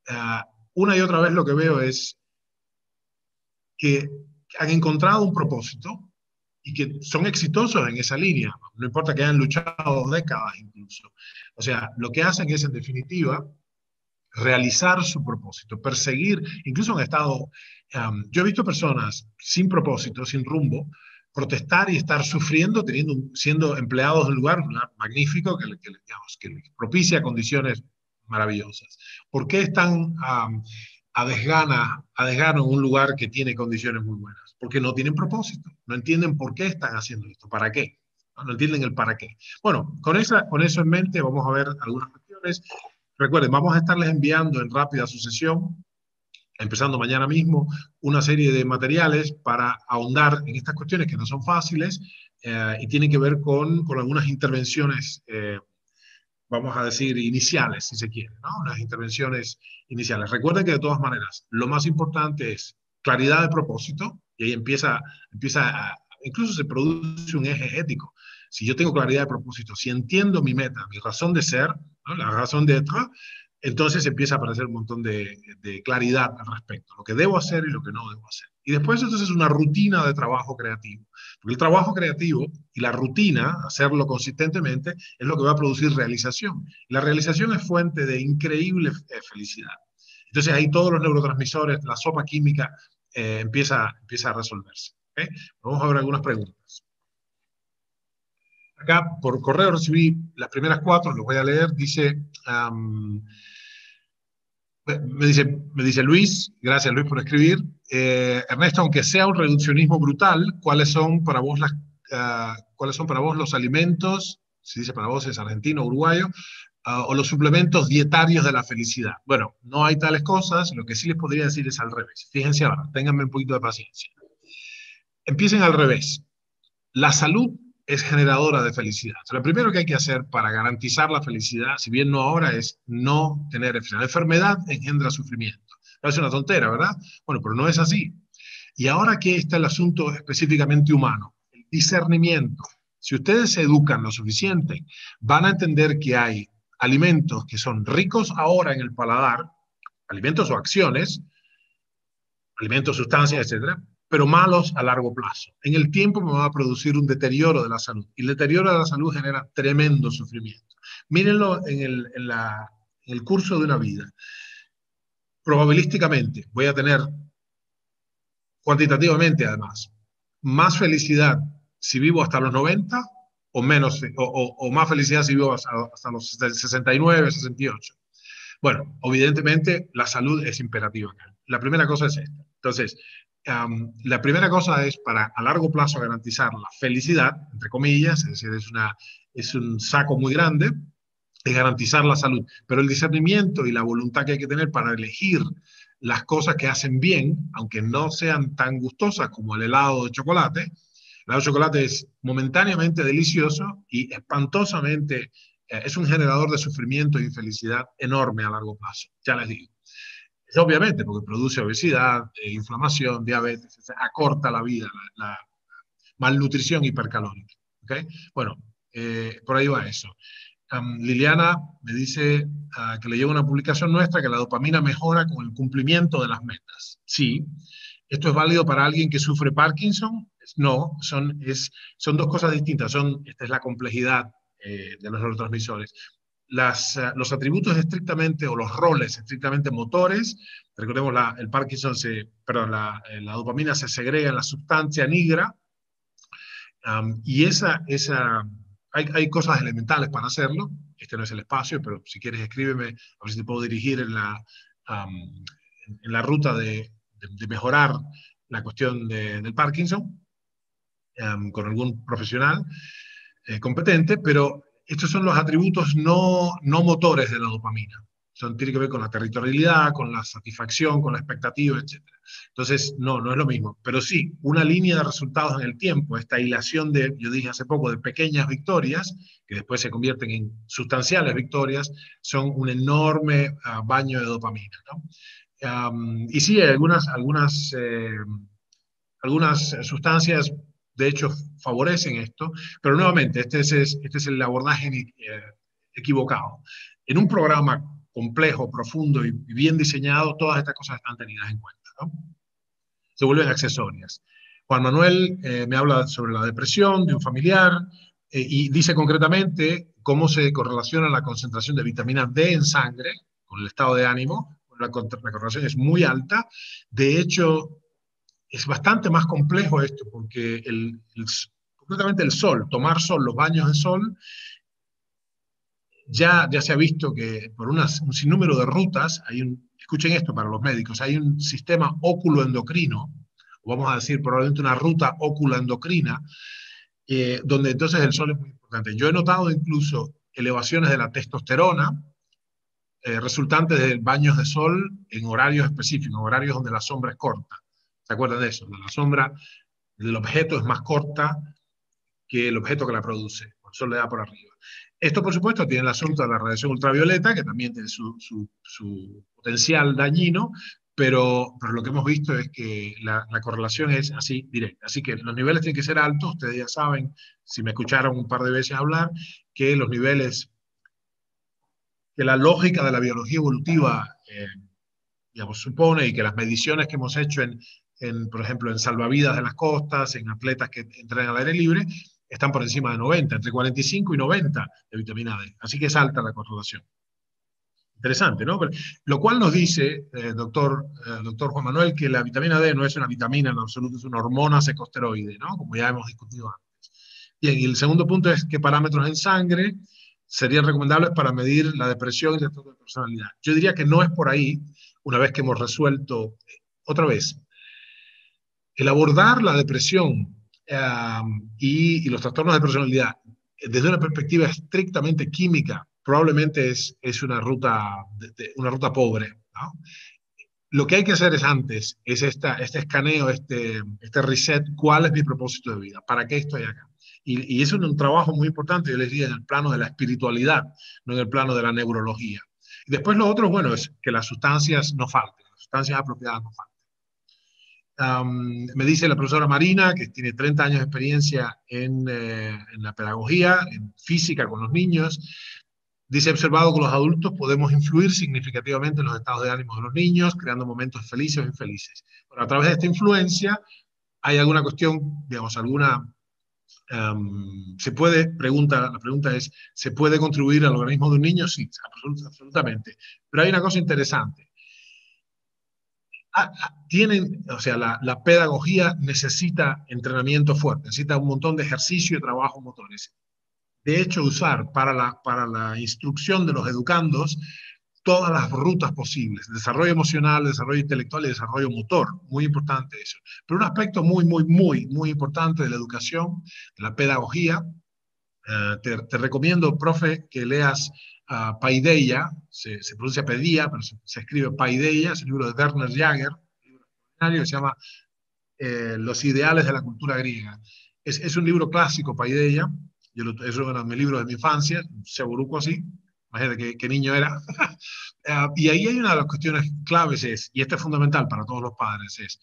una y otra vez lo que veo es que han encontrado un propósito y que son exitosos en esa línea, no importa que hayan luchado décadas incluso. O sea, lo que hacen es, en definitiva, realizar su propósito, perseguir, incluso en estado, yo he visto personas sin propósito, sin rumbo, protestar y estar sufriendo, siendo empleados de un lugar magnífico que les propicia condiciones maravillosas. ¿Por qué están a desgana en un lugar que tiene condiciones muy buenas? Porque no tienen propósito, no entienden por qué están haciendo esto, para qué, no entienden el para qué. Bueno, con eso en mente vamos a ver algunas cuestiones. Recuerden, vamos a estarles enviando en rápida sucesión, empezando mañana mismo, una serie de materiales para ahondar en estas cuestiones que no son fáciles y tienen que ver con algunas intervenciones, vamos a decir, iniciales, si se quiere, ¿no? Unas intervenciones iniciales. Recuerden que de todas maneras, lo más importante es claridad de propósito, y ahí incluso se produce un eje ético. Si yo tengo claridad de propósito, si entiendo mi meta, mi razón de ser, ¿no? La razón de être, entonces empieza a aparecer un montón de claridad al respecto, lo que debo hacer y lo que no debo hacer. Y después entonces una rutina de trabajo creativo. Porque el trabajo creativo y la rutina, hacerlo consistentemente, es lo que va a producir realización. La realización es fuente de increíble felicidad. Entonces ahí todos los neurotransmisores, la sopa química empieza a resolverse. ¿Okay? Vamos a ver algunas preguntas. Acá por correo recibí las primeras 4, los voy a leer. Dice, me dice Luis, gracias Luis por escribir. Ernesto, aunque sea un reduccionismo brutal, ¿cuáles son para vos los alimentos, si dice para vos es argentino, uruguayo, o los suplementos dietarios de la felicidad? Bueno, no hay tales cosas, lo que sí les podría decir es al revés. Fíjense ahora, ténganme un poquito de paciencia. Empiecen al revés. La salud es generadora de felicidad. O sea, lo primero que hay que hacer para garantizar la felicidad, si bien no ahora, es no tener enfermedad. La enfermedad engendra sufrimiento. Parece una tontera, ¿verdad? Bueno, pero no es así. Y ahora que está el asunto específicamente humano, el discernimiento. Si ustedes se educan lo suficiente, van a entender que hay alimentos que son ricos ahora en el paladar, alimentos o acciones, alimentos, sustancias, etcétera, pero malos a largo plazo. En el tiempo me va a producir un deterioro de la salud. Y el deterioro de la salud genera tremendo sufrimiento. Mírenlo en el curso de una vida. Probabilísticamente voy a tener, cuantitativamente además, más felicidad si vivo hasta los 90 o menos, o más felicidad si vivo hasta los 69, 68. Bueno, evidentemente la salud es imperativa. La primera cosa es esta. Entonces, la primera cosa es para a largo plazo garantizar la felicidad, entre comillas, es decir, es un saco muy grande, es garantizar la salud. Pero el discernimiento y la voluntad que hay que tener para elegir las cosas que hacen bien, aunque no sean tan gustosas como el helado de chocolate. El helado de chocolate es momentáneamente delicioso y espantosamente es un generador de sufrimiento e infelicidad enorme a largo plazo, ya les digo. Es obviamente porque produce obesidad, inflamación, diabetes, acorta la vida, la malnutrición hipercalórica. ¿Okay? Bueno, por ahí va eso. Liliana me dice que le llega una publicación nuestra que la dopamina mejora con el cumplimiento de las metas. Sí. ¿Esto es válido para alguien que sufre Parkinson? No, son dos cosas distintas. Esta es la complejidad de los neurotransmisores. Los atributos estrictamente, o los roles estrictamente motores, recordemos el Parkinson, la dopamina se segrega en la sustancia nigra, y hay cosas elementales para hacerlo. Este no es el espacio, pero si quieres escríbeme, a ver si te puedo dirigir en la ruta de mejorar la cuestión del Parkinson con algún profesional competente, pero estos son los atributos no motores de la dopamina. Tiene que ver con la territorialidad, con la satisfacción, con la expectativa, etc. Entonces, no es lo mismo. Pero sí, una línea de resultados en el tiempo, esta hilación yo dije hace poco, de pequeñas victorias, que después se convierten en sustanciales victorias, son un enorme baño de dopamina, ¿no? Y sí, hay algunas sustancias, de hecho, favorecen esto, pero nuevamente, este es el abordaje equivocado. En un programa complejo, profundo y bien diseñado, todas estas cosas están tenidas en cuenta, ¿no? Se vuelven accesorias. Juan Manuel me habla sobre la depresión de un familiar y dice concretamente cómo se correlaciona la concentración de vitamina D en sangre con el estado de ánimo. La correlación es muy alta. De hecho, es bastante más complejo esto porque concretamente el sol, tomar sol, los baños de sol, ya se ha visto que por un sinnúmero de rutas, escuchen esto para los médicos, hay un sistema óculo-endocrino, o vamos a decir probablemente una ruta óculo-endocrina, donde entonces el sol es muy importante. Yo he notado incluso elevaciones de la testosterona resultantes de baños de sol en horarios específicos, horarios donde la sombra es corta. ¿Se acuerdan de eso? La sombra del objeto es más corta que el objeto que la produce. El sol le da por arriba. Esto, por supuesto, tiene el asunto de la radiación ultravioleta, que también tiene su potencial dañino, pero lo que hemos visto es que la correlación es así directa. Así que los niveles tienen que ser altos. Ustedes ya saben, si me escucharon un par de veces hablar, que los niveles, que la lógica de la biología evolutiva, digamos, supone, y que las mediciones que hemos hecho por ejemplo, en salvavidas de las costas, en atletas que entrenan al aire libre, están por encima de 90, entre 45 y 90 de vitamina D. Así que es alta la correlación. Interesante, ¿no? Pero, lo cual nos dice, doctor Juan Manuel, que la vitamina D no es una vitamina en absoluto, es una hormona secosteroide, ¿no? Como ya hemos discutido antes. Bien, y el segundo punto es qué parámetros en sangre serían recomendables para medir la depresión y el trastorno de personalidad. Yo diría que no es por ahí, una vez que hemos resuelto, otra vez, el abordar la depresión y los trastornos de personalidad desde una perspectiva estrictamente química, probablemente es una ruta pobre, ¿no? Lo que hay que hacer es antes, es este escaneo, este reset, ¿cuál es mi propósito de vida? ¿Para qué estoy acá? Y eso es un trabajo muy importante, yo les diría, en el plano de la espiritualidad, no en el plano de la neurología. Y después lo otro, bueno, es que las sustancias no falten, las sustancias apropiadas no falten. Me dice la profesora Marina, que tiene 30 años de experiencia en la pedagogía, en física con los niños. Dice, he observado que los adultos podemos influir significativamente en los estados de ánimo de los niños, creando momentos felices o infelices. Bueno, a través de esta influencia, ¿hay alguna cuestión, digamos, se puede, la pregunta es, ¿se puede contribuir al organismo de un niño? Sí, absolutamente. Pero hay una cosa interesante. O sea, la pedagogía necesita entrenamiento fuerte, necesita un montón de ejercicio y trabajo motores. De hecho, usar para la instrucción de los educandos todas las rutas posibles, desarrollo emocional, desarrollo intelectual y desarrollo motor, muy importante eso. Pero un aspecto muy importante de la educación, de la pedagogía, te recomiendo, profe, que leas Paideia, se pronuncia Pedía, pero se escribe Paideia, es un libro de Werner Jaeger, que se llama Los ideales de la cultura griega. Es un libro clásico, Paideia, es uno de mis libros de mi infancia, se aburuco así, imagínate qué niño era. Y ahí hay una de las cuestiones claves, y esto es fundamental para todos los padres, es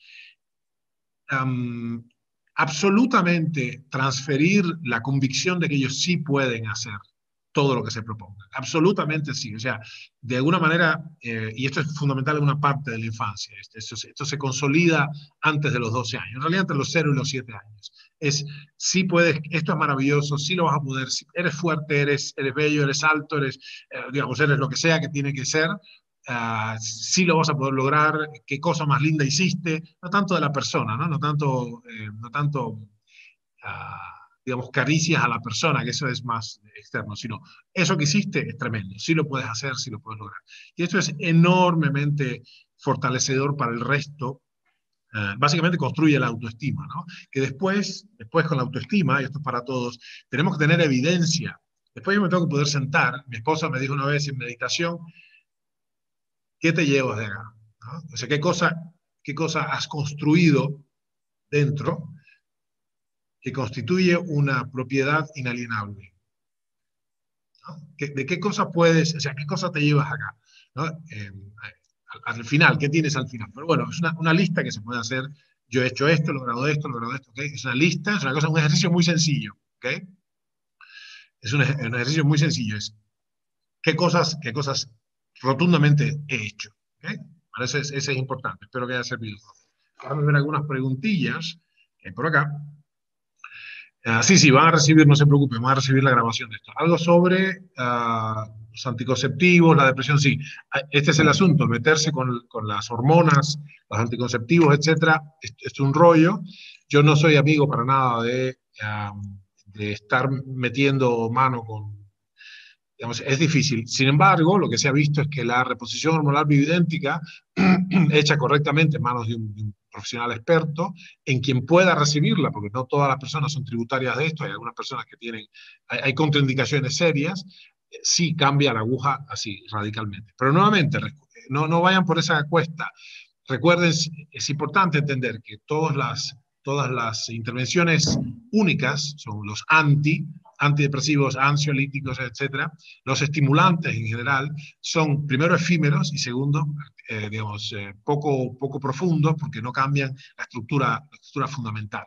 absolutamente transferir la convicción de que ellos sí pueden hacer todo lo que se proponga. Absolutamente sí. O sea, de alguna manera, y esto es fundamental en una parte de la infancia, esto se consolida antes de los 12 años, en realidad entre los 0 y los 7 años. Sí puedes, esto es maravilloso, sí lo vas a poder, si eres fuerte, eres bello, eres alto, digamos, eres lo que sea que tiene que ser, sí lo vas a poder lograr, qué cosa más linda hiciste, no tanto de la persona, no tanto, digamos, caricias a la persona, que eso es más externo, sino eso que hiciste es tremendo, sí lo puedes hacer, sí lo puedes lograr. Y esto es enormemente fortalecedor para el resto. Básicamente construye la autoestima, ¿no? Que después con la autoestima, y esto es para todos, tenemos que tener evidencia. Después yo me tengo que poder sentar. Mi esposa me dijo una vez en meditación, ¿qué te llevas de acá? ¿No? O sea, ¿qué cosa has construido dentro que constituye una propiedad inalienable? ¿No? ¿De qué cosa puedes, o sea, qué cosa te llevas acá? ¿No? Al final, ¿qué tienes al final? Pero bueno, es una lista que se puede hacer. Yo he hecho esto, he logrado esto, ¿okay? Es una lista, es un ejercicio muy sencillo, ¿okay? Es un ejercicio muy sencillo, es qué cosas rotundamente he hecho, ¿okay? Ese es importante, espero que haya servido. Vamos a ver algunas preguntillas que hay por acá. Sí, van a recibir, no se preocupen, van a recibir la grabación de esto. Algo sobre los anticonceptivos, la depresión, sí. Este es el asunto, meterse con las hormonas, los anticonceptivos, etcétera, es un rollo. Yo no soy amigo para nada de estar metiendo mano con, digamos, es difícil. Sin embargo, lo que se ha visto es que la reposición hormonal bioidéntica, hecha correctamente en manos de un profesional experto, en quien pueda recibirla, porque no todas las personas son tributarias de esto, hay algunas personas que hay contraindicaciones serias, sí cambia la aguja así radicalmente. Pero nuevamente, no vayan por esa cuesta. Recuerden, es importante entender que todas las intervenciones únicas son los antidepresivos, ansiolíticos, etcétera. Los estimulantes en general son primero efímeros y segundo, digamos, poco profundos porque no cambian la estructura fundamental.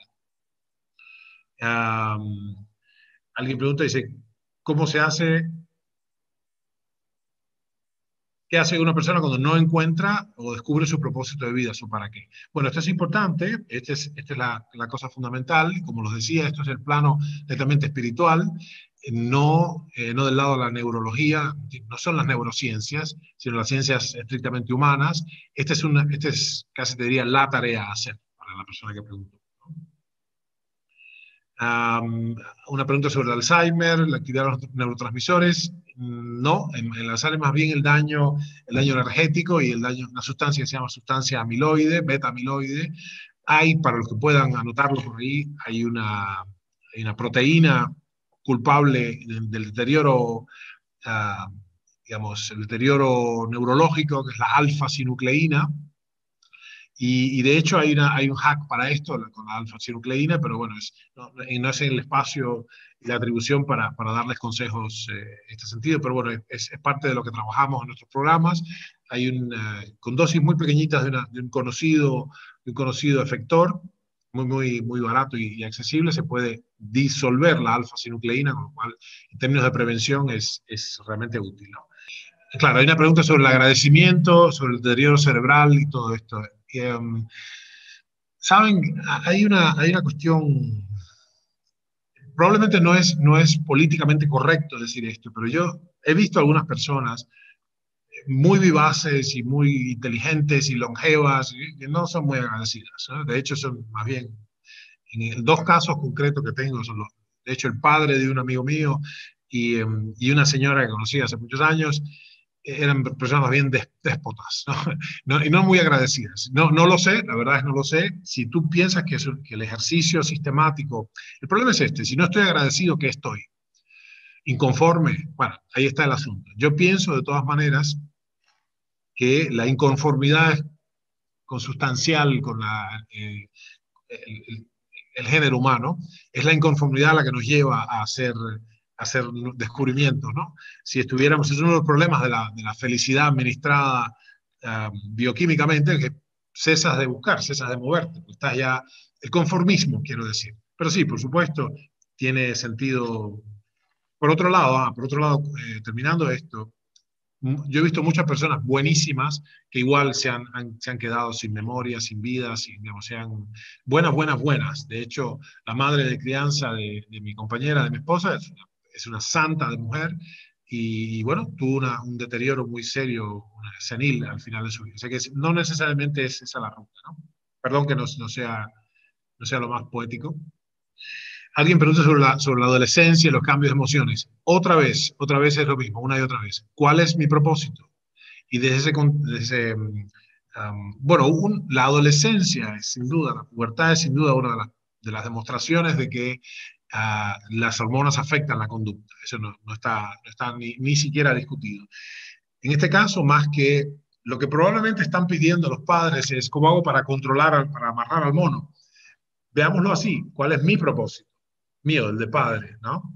Alguien pregunta, dice, ¿cómo se hace? ¿Qué hace una persona cuando no encuentra o descubre su propósito de vida, su para qué? Bueno, esto es importante, esta es la cosa fundamental, como los decía, esto es el plano netamente espiritual, no del lado de la neurología, no son las neurociencias, sino las ciencias estrictamente humanas. Esta es casi te diría la tarea a hacer para la persona que preguntó. Una pregunta sobre el Alzheimer, la actividad de los neurotransmisores. No, en el Alzheimer más bien el daño energético y una sustancia que se llama sustancia amiloide, beta-amiloide. Hay, para los que puedan anotarlo por ahí, hay una proteína culpable del deterioro, digamos, el deterioro neurológico, que es la alfa-sinucleína. Y de hecho hay un hack para esto con la alfa-sinucleína, pero bueno, no es el espacio y la atribución para darles consejos en este sentido, pero bueno, es parte de lo que trabajamos en nuestros programas. Con dosis muy pequeñitas de un conocido efector, muy barato y accesible, se puede disolver la alfa-sinucleína, con lo cual en términos de prevención es realmente útil, ¿no? Claro, hay una pregunta sobre el agradecimiento, sobre el deterioro cerebral y todo esto. Saben, hay una cuestión, probablemente no es políticamente correcto decir esto, pero yo he visto algunas personas muy vivaces y muy inteligentes y longevas que no son muy agradecidas, ¿no? De hecho, son más bien, en dos casos concretos que tengo, de hecho, el padre de un amigo mío y una señora que conocí hace muchos años, eran personas más bien déspotas, ¿no? Y no muy agradecidas. No lo sé, la verdad es que no lo sé. Si tú piensas que el ejercicio sistemático, el problema es este, si no estoy agradecido, ¿qué estoy? Inconforme, bueno, ahí está el asunto. Yo pienso de todas maneras que la inconformidad es consustancial con el género humano, es la inconformidad la que nos lleva a hacer descubrimientos, ¿no? Si estuviéramos, es uno de los problemas de la felicidad administrada bioquímicamente, que cesas de buscar, cesas de moverte, pues estás ya, el conformismo, quiero decir. Pero sí, por supuesto, tiene sentido. Por otro lado, terminando esto, yo he visto muchas personas buenísimas que igual se han quedado sin memoria, sin vida, digamos, sean buenas. De hecho, la madre de crianza de mi compañera, de mi esposa, es una santa de mujer y bueno, tuvo un deterioro muy serio, senil al final de su vida. O sea que no necesariamente es esa la ruta, ¿no? Perdón que no sea lo más poético. Alguien pregunta sobre la adolescencia y los cambios de emociones. Otra vez es lo mismo, una y otra vez. ¿Cuál es mi propósito? Y bueno, la adolescencia es sin duda, la pubertad es sin duda una de las demostraciones de que las hormonas afectan la conducta. Eso no está ni siquiera discutido. En este caso, más que lo que probablemente están pidiendo los padres es cómo hago para para amarrar al mono. Veámoslo así, ¿cuál es mi propósito? Mío, el de padre, ¿no?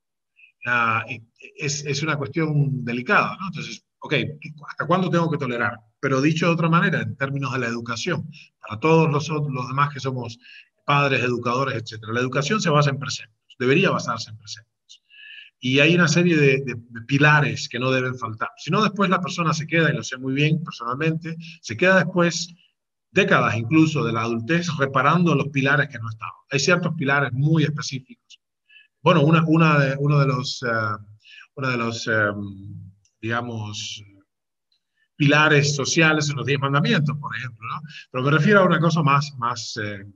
Es una cuestión delicada, ¿no? Entonces, ok, ¿hasta cuándo tengo que tolerar? Pero dicho de otra manera, en términos de la educación, para todos los demás que somos padres, educadores, etc., la educación se basa en preceptos, debería basarse en preceptos. Y hay una serie de pilares que no deben faltar. Si no, después la persona se queda, y lo sé muy bien personalmente, se queda después décadas incluso de la adultez reparando los pilares que no estaban. Hay ciertos pilares muy específicos. Bueno, uno de los digamos, pilares sociales son los 10 mandamientos, por ejemplo, ¿no? Pero me refiero a una cosa más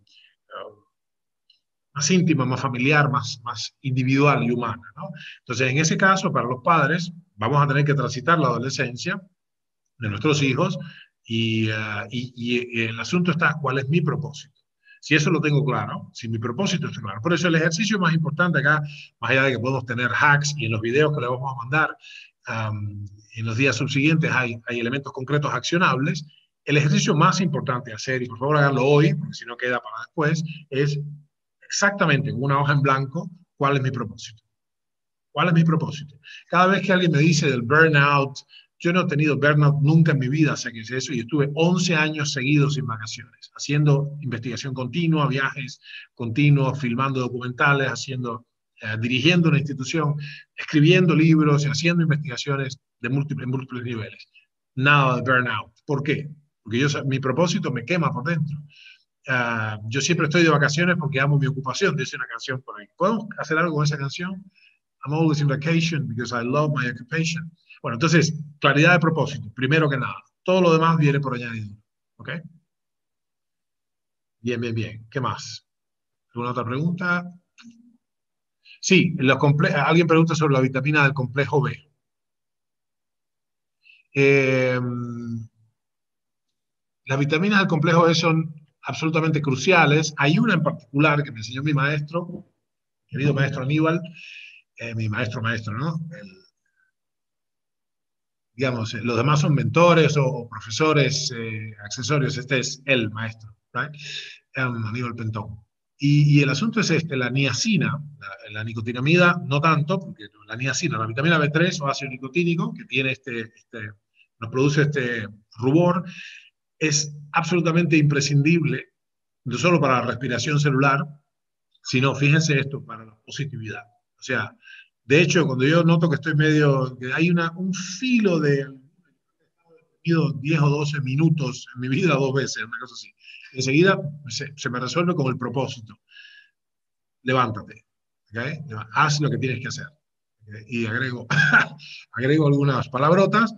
íntima, más familiar, más individual y humana, ¿no? Entonces, en ese caso, para los padres, vamos a tener que transitar la adolescencia de nuestros hijos y el asunto está, ¿cuál es mi propósito? Si eso lo tengo claro, si mi propósito está claro. Por eso el ejercicio más importante acá, más allá de que podemos tener hacks y en los videos que le vamos a mandar, en los días subsiguientes hay elementos concretos accionables, el ejercicio más importante a hacer, y por favor háganlo hoy, porque si no queda para después, es exactamente en una hoja en blanco cuál es mi propósito. ¿Cuál es mi propósito? Cada vez que alguien me dice del burnout, yo no he tenido burnout nunca en mi vida, sé que es eso, y estuve 11 años seguidos sin vacaciones, haciendo investigación continua, viajes continuos, filmando documentales, dirigiendo una institución, escribiendo libros y haciendo investigaciones de múltiples niveles. Nada de burnout. ¿Por qué? Porque mi propósito me quema por dentro. Yo siempre estoy de vacaciones porque amo mi ocupación, dice una canción por ahí. ¿Podemos hacer algo con esa canción? I'm always in vacation because I love my occupation. Bueno, entonces, claridad de propósito, primero que nada. Todo lo demás viene por añadidura. ¿Ok? Bien, bien, bien. ¿Qué más? ¿Alguna otra pregunta? Sí, alguien pregunta sobre la vitamina del complejo B. Las vitaminas del complejo B son absolutamente cruciales. Hay una en particular que me enseñó mi maestro, querido maestro Aníbal, mi maestro, ¿no? Digamos, los demás son mentores o profesores accesorios. Este es el maestro, right? Aníbal Pentón. Y el asunto es la niacina, la nicotinamida, no tanto, porque la niacina, la vitamina B3 o ácido nicotínico, que tiene nos produce este rubor, es absolutamente imprescindible, no solo para la respiración celular, sino, fíjense esto, para la positividad. O sea, de hecho, cuando yo noto que estoy que hay un filo de 10 o 12 minutos en mi vida 2 veces, una cosa así, enseguida se me resuelve con el propósito. Levántate, ¿okay? Haz lo que tienes que hacer. ¿Okay? Y agrego algunas palabrotas.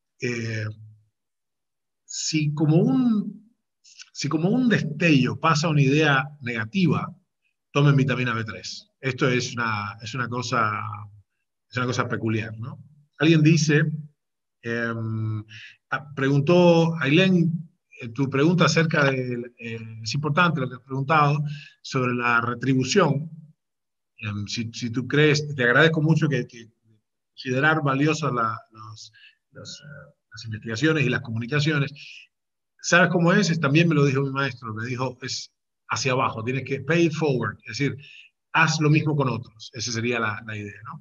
Si como un destello pasa una idea negativa, tomen vitamina B3. Esto es una cosa peculiar, ¿no? Alguien dice, preguntó Ailén, tu pregunta acerca es importante lo que has preguntado, sobre la retribución. Si tú crees, te agradezco mucho que considerar valiosas las investigaciones y las comunicaciones. ¿Sabes cómo es? También me lo dijo mi maestro, me dijo, es hacia abajo, tienes que pay it forward, es decir, haz lo mismo con otros. Esa sería la idea, ¿no?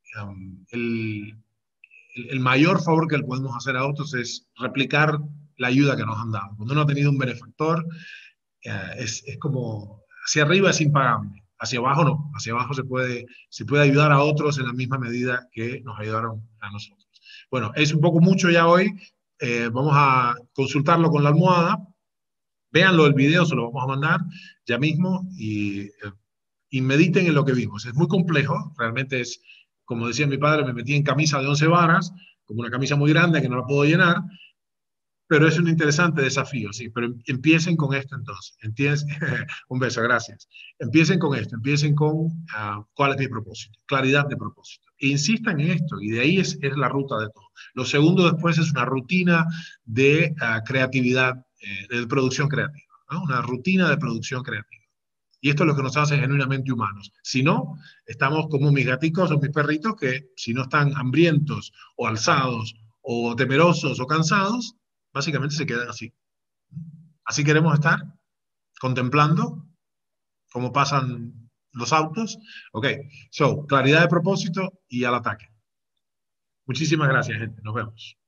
El mayor favor que le podemos hacer a otros es replicar la ayuda que nos han dado. Cuando uno ha tenido un benefactor, es como, hacia arriba es impagable, hacia abajo no, hacia abajo se puede ayudar a otros en la misma medida que nos ayudaron a nosotros. Bueno, es un poco mucho ya hoy, vamos a consultarlo con la almohada, véanlo el video, se lo vamos a mandar ya mismo y mediten en lo que vimos. Es muy complejo, realmente es, como decía mi padre, me metí en camisa de 11 varas, como una camisa muy grande que no la puedo llenar, pero es un interesante desafío, sí, pero empiecen con esto entonces. Un beso, gracias. Empiecen con esto, empiecen con cuál es mi propósito, claridad de propósito. E insistan en esto, y de ahí es la ruta de todo. Lo segundo después es una rutina de creatividad, de producción creativa, ¿no? Una rutina de producción creativa. Y esto es lo que nos hace genuinamente humanos. Si no, estamos como mis gaticos o mis perritos que si no están hambrientos o alzados o temerosos o cansados, básicamente se quedan así. Así queremos estar, contemplando cómo pasan los autos. Ok, claridad de propósito y al ataque. Muchísimas gracias, gente. Nos vemos.